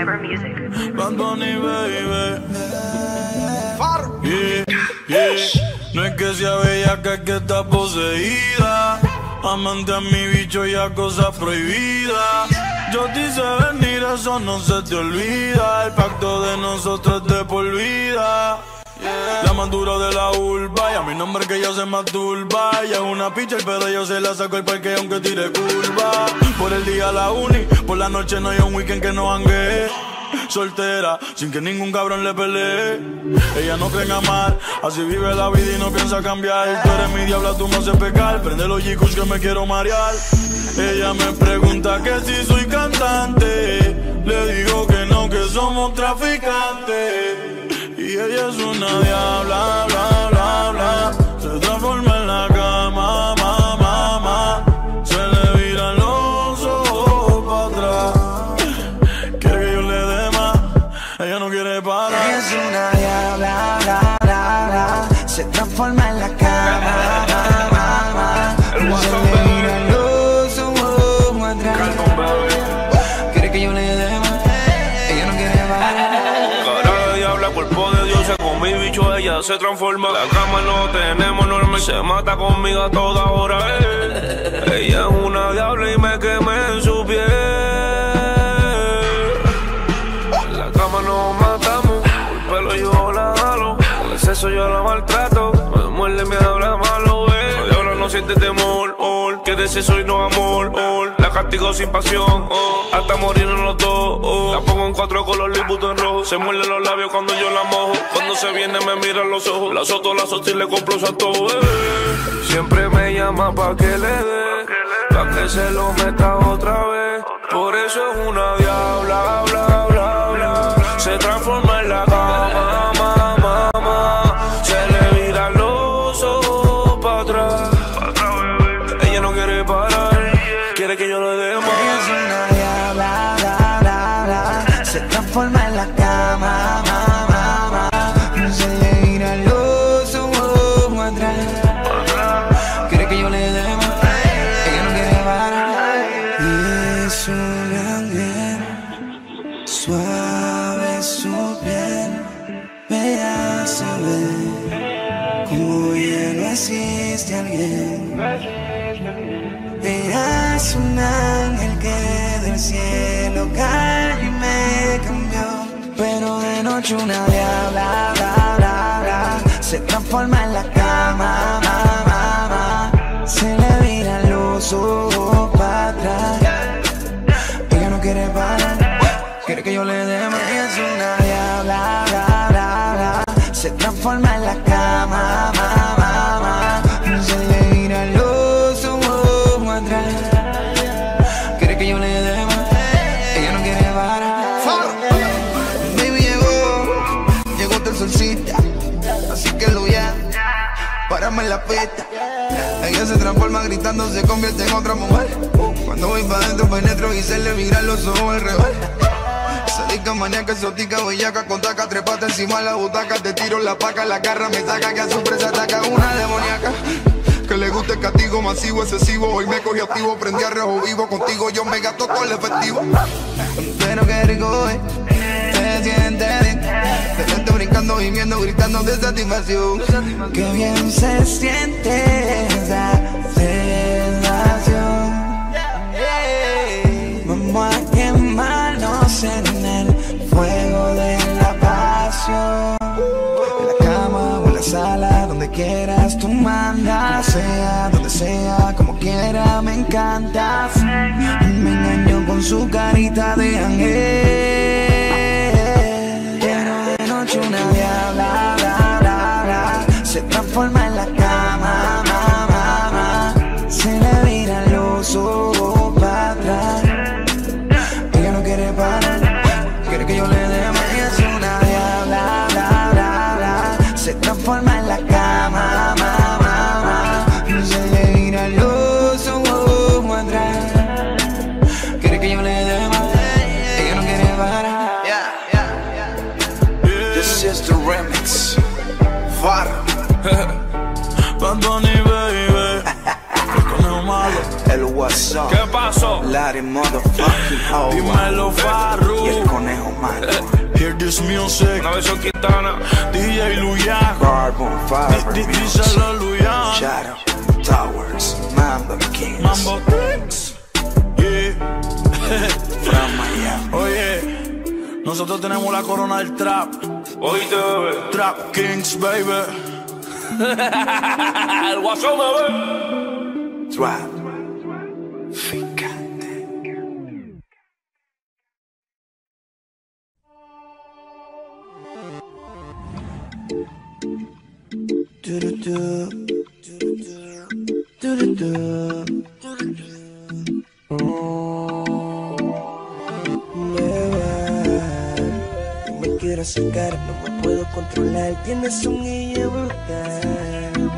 [SPEAKER 3] Fiber Music.
[SPEAKER 1] Bad Bunny, baby. Yeah, yeah. No es que sea bella, que es que está poseída. Amante a mi bicho y a cosas prohibidas. Yo te hice venir, eso no se te olvida. El pacto de nosotros es de por vida. Yeah. La más dura de la urba, y a mi nombre que ella se masturba. Ella es una pitcher, pero yo se la saco el parque aunque tire curva. Por el día la uni, por la noche no hay un weekend que no hangue. Soltera, sin que ningún cabrón le pelee. Ella no cree en amar, así vive la vida y no piensa cambiar. Tú eres mi diabla, tú me haces pecar. Prende los yicus que me quiero marear. Ella me pregunta que si soy cantante. Le digo que no, que somos traficantes. Y ella es una diabla, bla, bla, bla. Se transforma en la cama, ma, ma, ma. Se le viran los ojos para atrás. Quiere que yo le dé más, ella no quiere parar.
[SPEAKER 5] Ella es una diabla, bla, bla, bla. Se transforma en la cama, ma, ma, ma. Se le viran los ojos para atrás. Quiere que yo le dé más, ella no quiere parar.
[SPEAKER 19] Cuerpo de Dios, con mi bicho ella se transforma. La cama no tenemos normal, se mata conmigo a toda hora. Eh. Ella es una diabla y me quemé en su piel. En la cama nos matamos, por pelo yo la jalo. Con el sexo yo la maltrato, me muerde, me habla malo. Eh. La diabla no siente temor, oh. Que de sexo y no amor, oh. La castigo sin pasión, oh. Hasta morir en los dos, oh. La pongo en cuatro colores y puto en rojo. Se muerde los labios cuando yo la mojo. Cuando se viene me mira los ojos. La soto, la soto y le compro su antojo, eh. Siempre me llama pa' que le dé, pa' que se lo meta otra vez. Por eso es una diabla, bla, bla, bla. Se transforma en la cama, ma, ma, ma. Se le viran los ojos pa' atrás. Ella no quiere parar, quiere que yo le dé más.
[SPEAKER 5] Ella es una diabla, bla, bla, bla. Se transforma en la cama, ma, ma, ma. Se le viran los ojos para atrás. Quiere que yo le dé más, ella no quiere parar. Y es un ángel, suave su piel. Bella se ve, como ya no existe alguien. Ella es un ángel que del cielo cayó y me cambió. Pero de noche una diabla, bla, bla, bla. Se transforma en la cama, ma, ma, ma. Se le viran los ojos para atrás. Ella no quiere parar, quiere que yo le dé más. Ella es una diabla, bla, bla, bla. Se transforma en la cama, ma, ma, ma. Se le viran los ojos para atrás. Quiere que yo le dé más, ella no quiere parar. Baby llegó, llegó tu solcita, así que lo ya, párame en la pista. Ella se transforma gritando, se convierte en otra mujer. Cuando voy pa' dentro penetro y se le miran los ojos al revés. Sadica, maníaca, exótica, bellaca, con taca, trepata encima de la butaca. Te tiro la paca, la garra me saca, que a su presa ataca una demoníaca. Que le gusta el castigo masivo, excesivo. Hoy me cogí activo, prendí a rejo vivo. Contigo yo me gasto todo el efectivo. Pero qué rico es, se siente bien. Te siento brincando, gimiendo, gritando de satisfacción. Qué bien se siente esa sensación. Vamos a quemarnos en el fuego de la pasión. En la cama o en la sala, donde quieras tú mandas. Sea, donde sea, como quiera, me encantas. Me engaño con su carita de ángel. Pero de noche una diabla, bla, bla, bla. Se transforma en la cama, ma, ma, ma. Se le viran los ojos para atrás. Ella no quiere parar, quiere que yo le dé más. Ella es una diabla, bla, bla, bla. Se transforma en la cama, ma, ma, ma. Se le viran los ojos para atrás. Quiere que yo le dé más, ella no quiere parar. Yeah, yeah, yeah. This is the remix. Far.
[SPEAKER 1] Bad Bunny, baby. El conejo malo.
[SPEAKER 2] El WhatsApp.
[SPEAKER 19] ¿Qué pasó?
[SPEAKER 2] Larry motherfucking Howard.
[SPEAKER 19] Dímelo, Farru.
[SPEAKER 2] Y el conejo malo.
[SPEAKER 19] Hear this music. Una versión Quintana. D J Luyan.
[SPEAKER 2] Carbon Fiber.
[SPEAKER 19] Díselo, Luyan.
[SPEAKER 2] Shadow Towers. Mambo Kings.
[SPEAKER 19] Mambo Kings. Yeah.
[SPEAKER 2] From Miami.
[SPEAKER 19] Oye, nosotros tenemos la corona del trap. Oíste, bebé. Trap Kings, baby. El guasón, bebé.
[SPEAKER 2] Trap.
[SPEAKER 5] Do do do, do do do, do do do. Me quiero sacar, no me puedo controlar. Tienes un guillo brutal.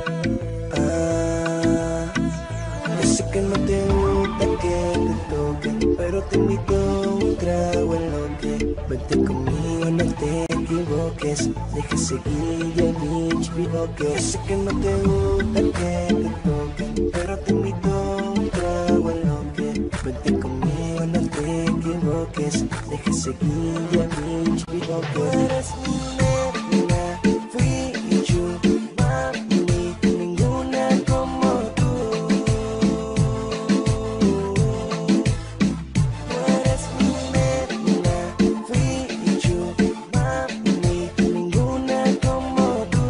[SPEAKER 5] Ah, yo sé que no te gusta que te toquen, pero te invito a un trago en lo que vente conmigo, no te equivoques. Deja seguir y en H B O que yo sé que no te gusta que te toquen, pero te invito a un trago en lo que vente conmigo, no te equivoques. Deja seguir y en H B O que eres mi nena, fui yo, mami, ninguna como tú. Tú eres mi nena, fui yo, mami, ninguna como tú.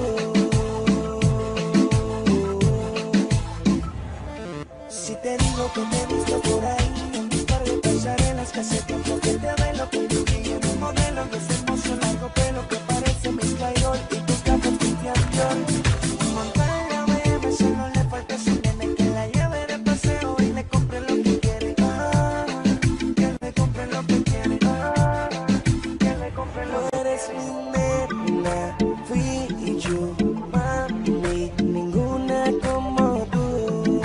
[SPEAKER 5] Si te digo que te he visto por ahí, en un par de pasarelas que hace tiempo que te velo con tu guía en un modelo de ese hermoso largo pelo que parece Miss Cairol y tus gafas Christian Dior. Montaña, bebé, solo le falta a su nene que la lleve de paseo y le compre lo que quiere. Ah, que le compre lo que quiere. Ah, que le compre lo que quiere. Eres mi nena, fui yo, mami, ninguna como tú.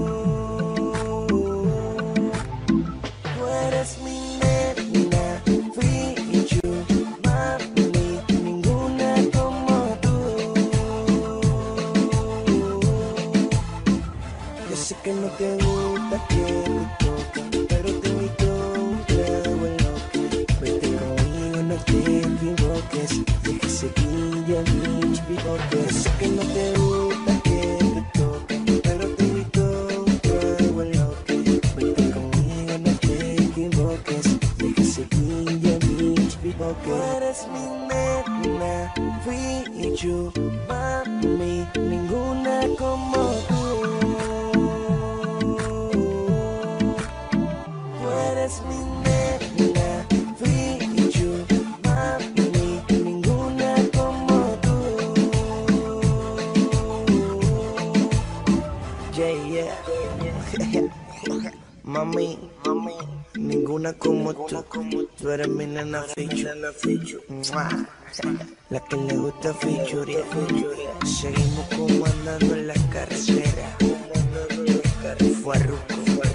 [SPEAKER 5] Tú eres mi nena, fui yo, mami, ninguna como tú. Yo sé que no te gusta que te toquen, pero te invito a un trago en lo que vete conmigo, no te equivoques. Deja seguir y en H B O que yo sé que no te gusta que te toquen, pero te invito a un trago en lo que vete conmigo, no te equivoques. Deja seguir y en H B O que tú eres mi nena, fui yo, mami, ninguna como tú. Tú eres mi nena, fui yo, mami, ninguna como tú. Yeah, yeah. Mami, mami, ninguna como tú. Tú eres mi nena feature. Mua. La que le gusta feature. Seguimos como andando en la carretera. Farruko.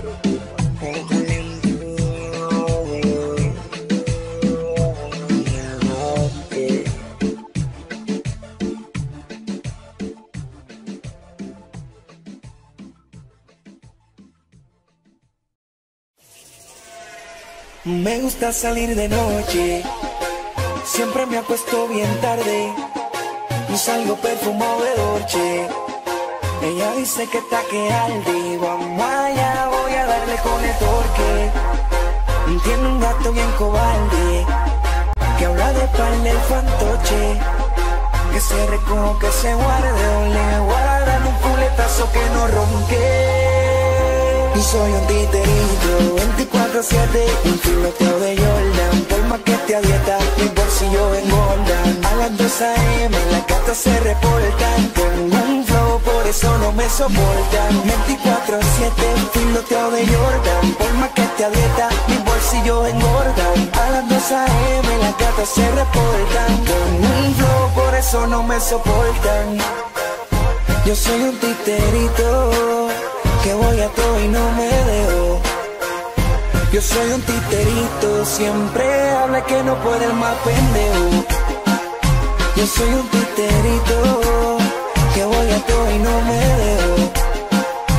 [SPEAKER 5] Me gusta salir de noche, siempre me acuesto bien tarde y salgo perfumado de Dolce. Ella dice que está que arde, vamos allá, voy a darle con el torque. Tiene un gato bien cobarde, que habla de par del fantoche, que se recojo, que se guarde, o le voy a dar un culetazo que no ronque. Y soy un titerito, veinticuatro siete, un filoteo de Jordan. Por más que te a dieta, mis bolsillos engordan. A las dos a eme, las gatas se reportan. Tengo un flow, por eso no me soportan. veinticuatro siete, un filoteo de Jordan. Por más que te a dieta, mis bolsillos engordan. A las dos a eme, las gatas se reportan. Tengo un flow, por eso no me soportan. Yo soy un titerito, que voy a todo y no me dejo. Yo soy un titerito, siempre habla que no puede el más pendejo. Yo soy un titerito, que voy a todo y no me dejo.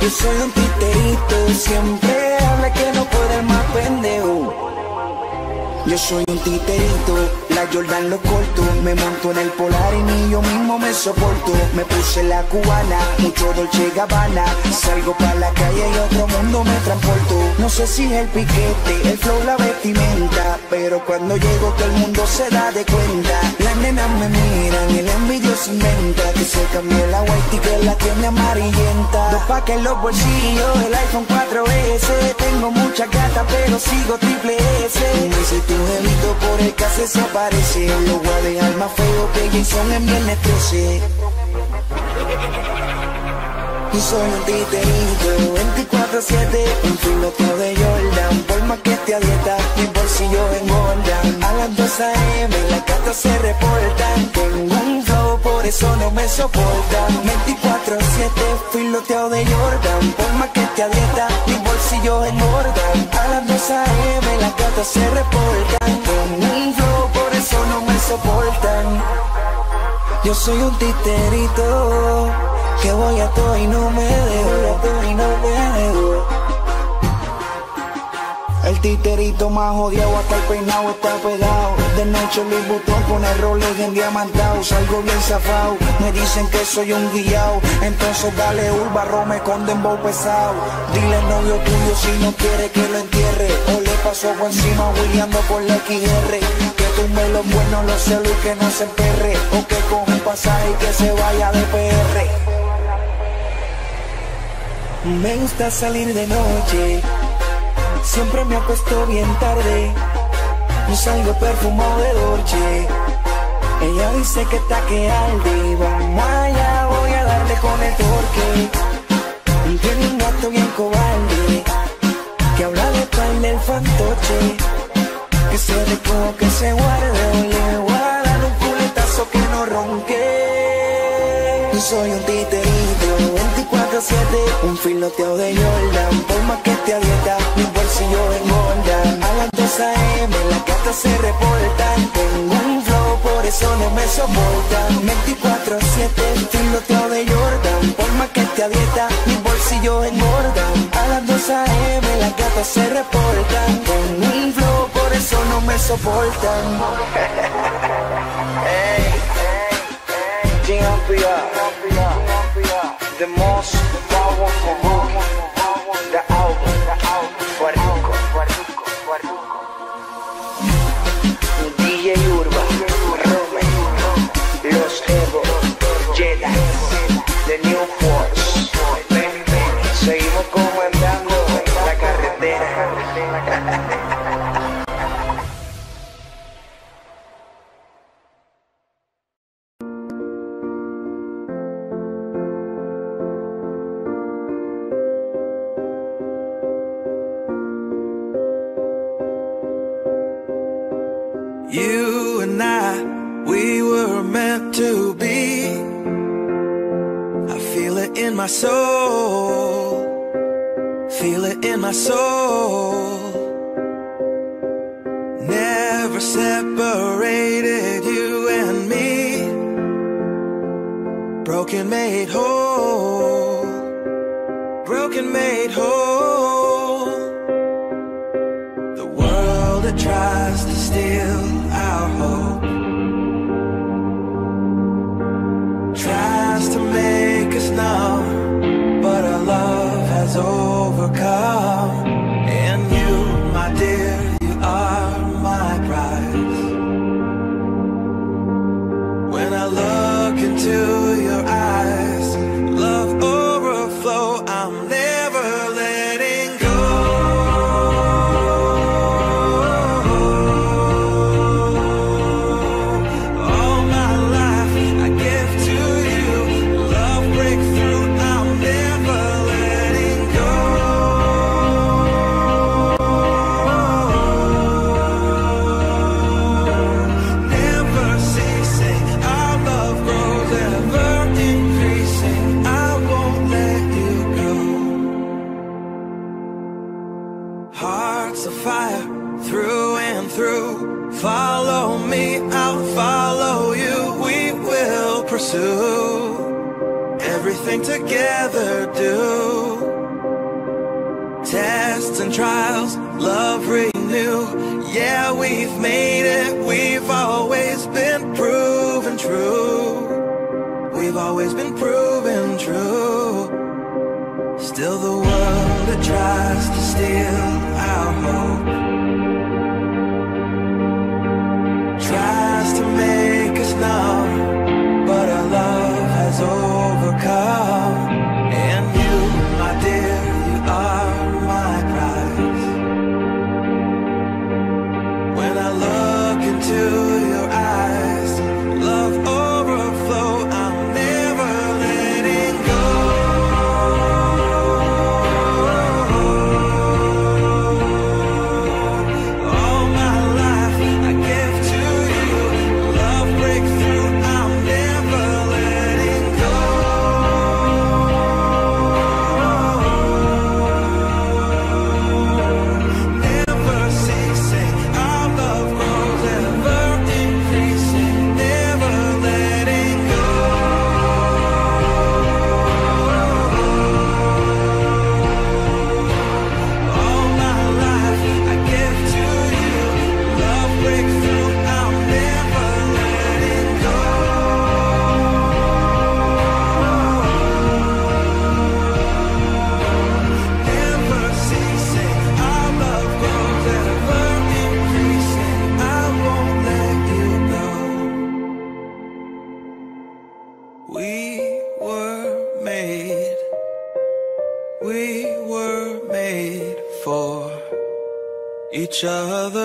[SPEAKER 14] Yo soy un titerito, siempre habla que no puede más pendejo. Yo soy un titerito, la Jordan lo corto. Me monto en el Polar y ni yo mismo me soporto. Me puse la cubana, mucho Dolce Gabbana. Salgo pa' la calle y otro mundo me transporto. No sé si es el piquete, el flow, la vestimenta, pero cuando llego todo el mundo se da de cuenta. Las nenas me miran y el envidioso inventa que se cambió la white y que la tiene amarillenta. Dos paques en los bolsillos, el iPhone cuatro ese. Tengo muchas gatas pero sigo triple S. Tu jevito por el que se aparece. Lo voy a dejar más feo que Jason en Viernes trece. Y soy un titerito veinticuatro siete, un filoteo de Jordan. Por más que esté a dieta, mis bolsillos engordan. A las dos a eme las cartas se reportan. Tengo un flow, por eso no me soportan. veinticuatro siete, filoteo de Jordan. Por más que esté a dieta, mis bolsillos engordan. A las dos a eme las cartas se reportan. Tengo un flow, por eso no me soportan. Yo soy un titerito que voy a todo y no me dejo, todo y no me dejo. El titerito más odiado, hasta el peinado está pegado. De noche Louis Vuitton con el Rolex endiamantado. Salgo bien zafado, me dicen que soy un guillao. Entonces dale urbarro, me con dembow pesado. Dile al novio tuyo si no quiere que lo entierre, o le paso por encima Williando por la equis erre. Que tumbe los buenos, los celos y que no se emperre, o que coja un pasaje y que se vaya de pe erre. Me gusta salir de noche, siempre me acuesto bien tarde. Yo salgo perfumado de Dolce. Ella dice que está que arde. Vamos allá, voy a darle con el torque. Tiene un gato bien cobarde que habla de tal del fantoche. Que se recoja, que se guarde, o le voy a dar un culetazo que no ronque. Yo soy un titerito veinticuatro siete, un filoteo de Jordan. Por más que esté a dieta, mis bolsillos engordan. A las dos a eme las cartas se reportan. Tengo un flow, por eso no me soportan. veinticuatro siete, filoteo de Jordan. Por más que esté a dieta, mis bolsillos engordan. A las dos a eme las cartas se reportan. Tengo un flow, por eso no me soportan. Hey, G M P R, the most powerful book, the album, Puerto Rico, D J Urba, Rome, Los Evo, Jedi, The New Force. Seguimos comandando la carretera.
[SPEAKER 5] You and I, we were meant to be. I feel it in my soul, feel it in my soul. Never separated, you and me. Broken made whole, broken made whole. The world that tries to steal our hope tries to make us numb, but our love has overcome. And you, my dear, you are my prize. When I look into your eyes, love overflow, I'm never letting go. Follow me, I'll follow you. We will pursue everything together, do.
[SPEAKER 14] tests and trials, love renew. Yeah, we've made it, we've always been proven true. We've always been proven true. Still the world that tries to steal our hope tries to make us numb, but our love has overcome. And you, my dear, you are my prize. When I look into your eyes, love overflow, I'm never letting go. All my life I give to you, love breakthrough, I'm never letting go. Never ceasing, our love grows ever increasing, never letting go. All my life I give to you, love breakthrough, I'm never letting go. Never ceasing, our love grows ever increasing, I won't let you go. We were made, we were made for each other.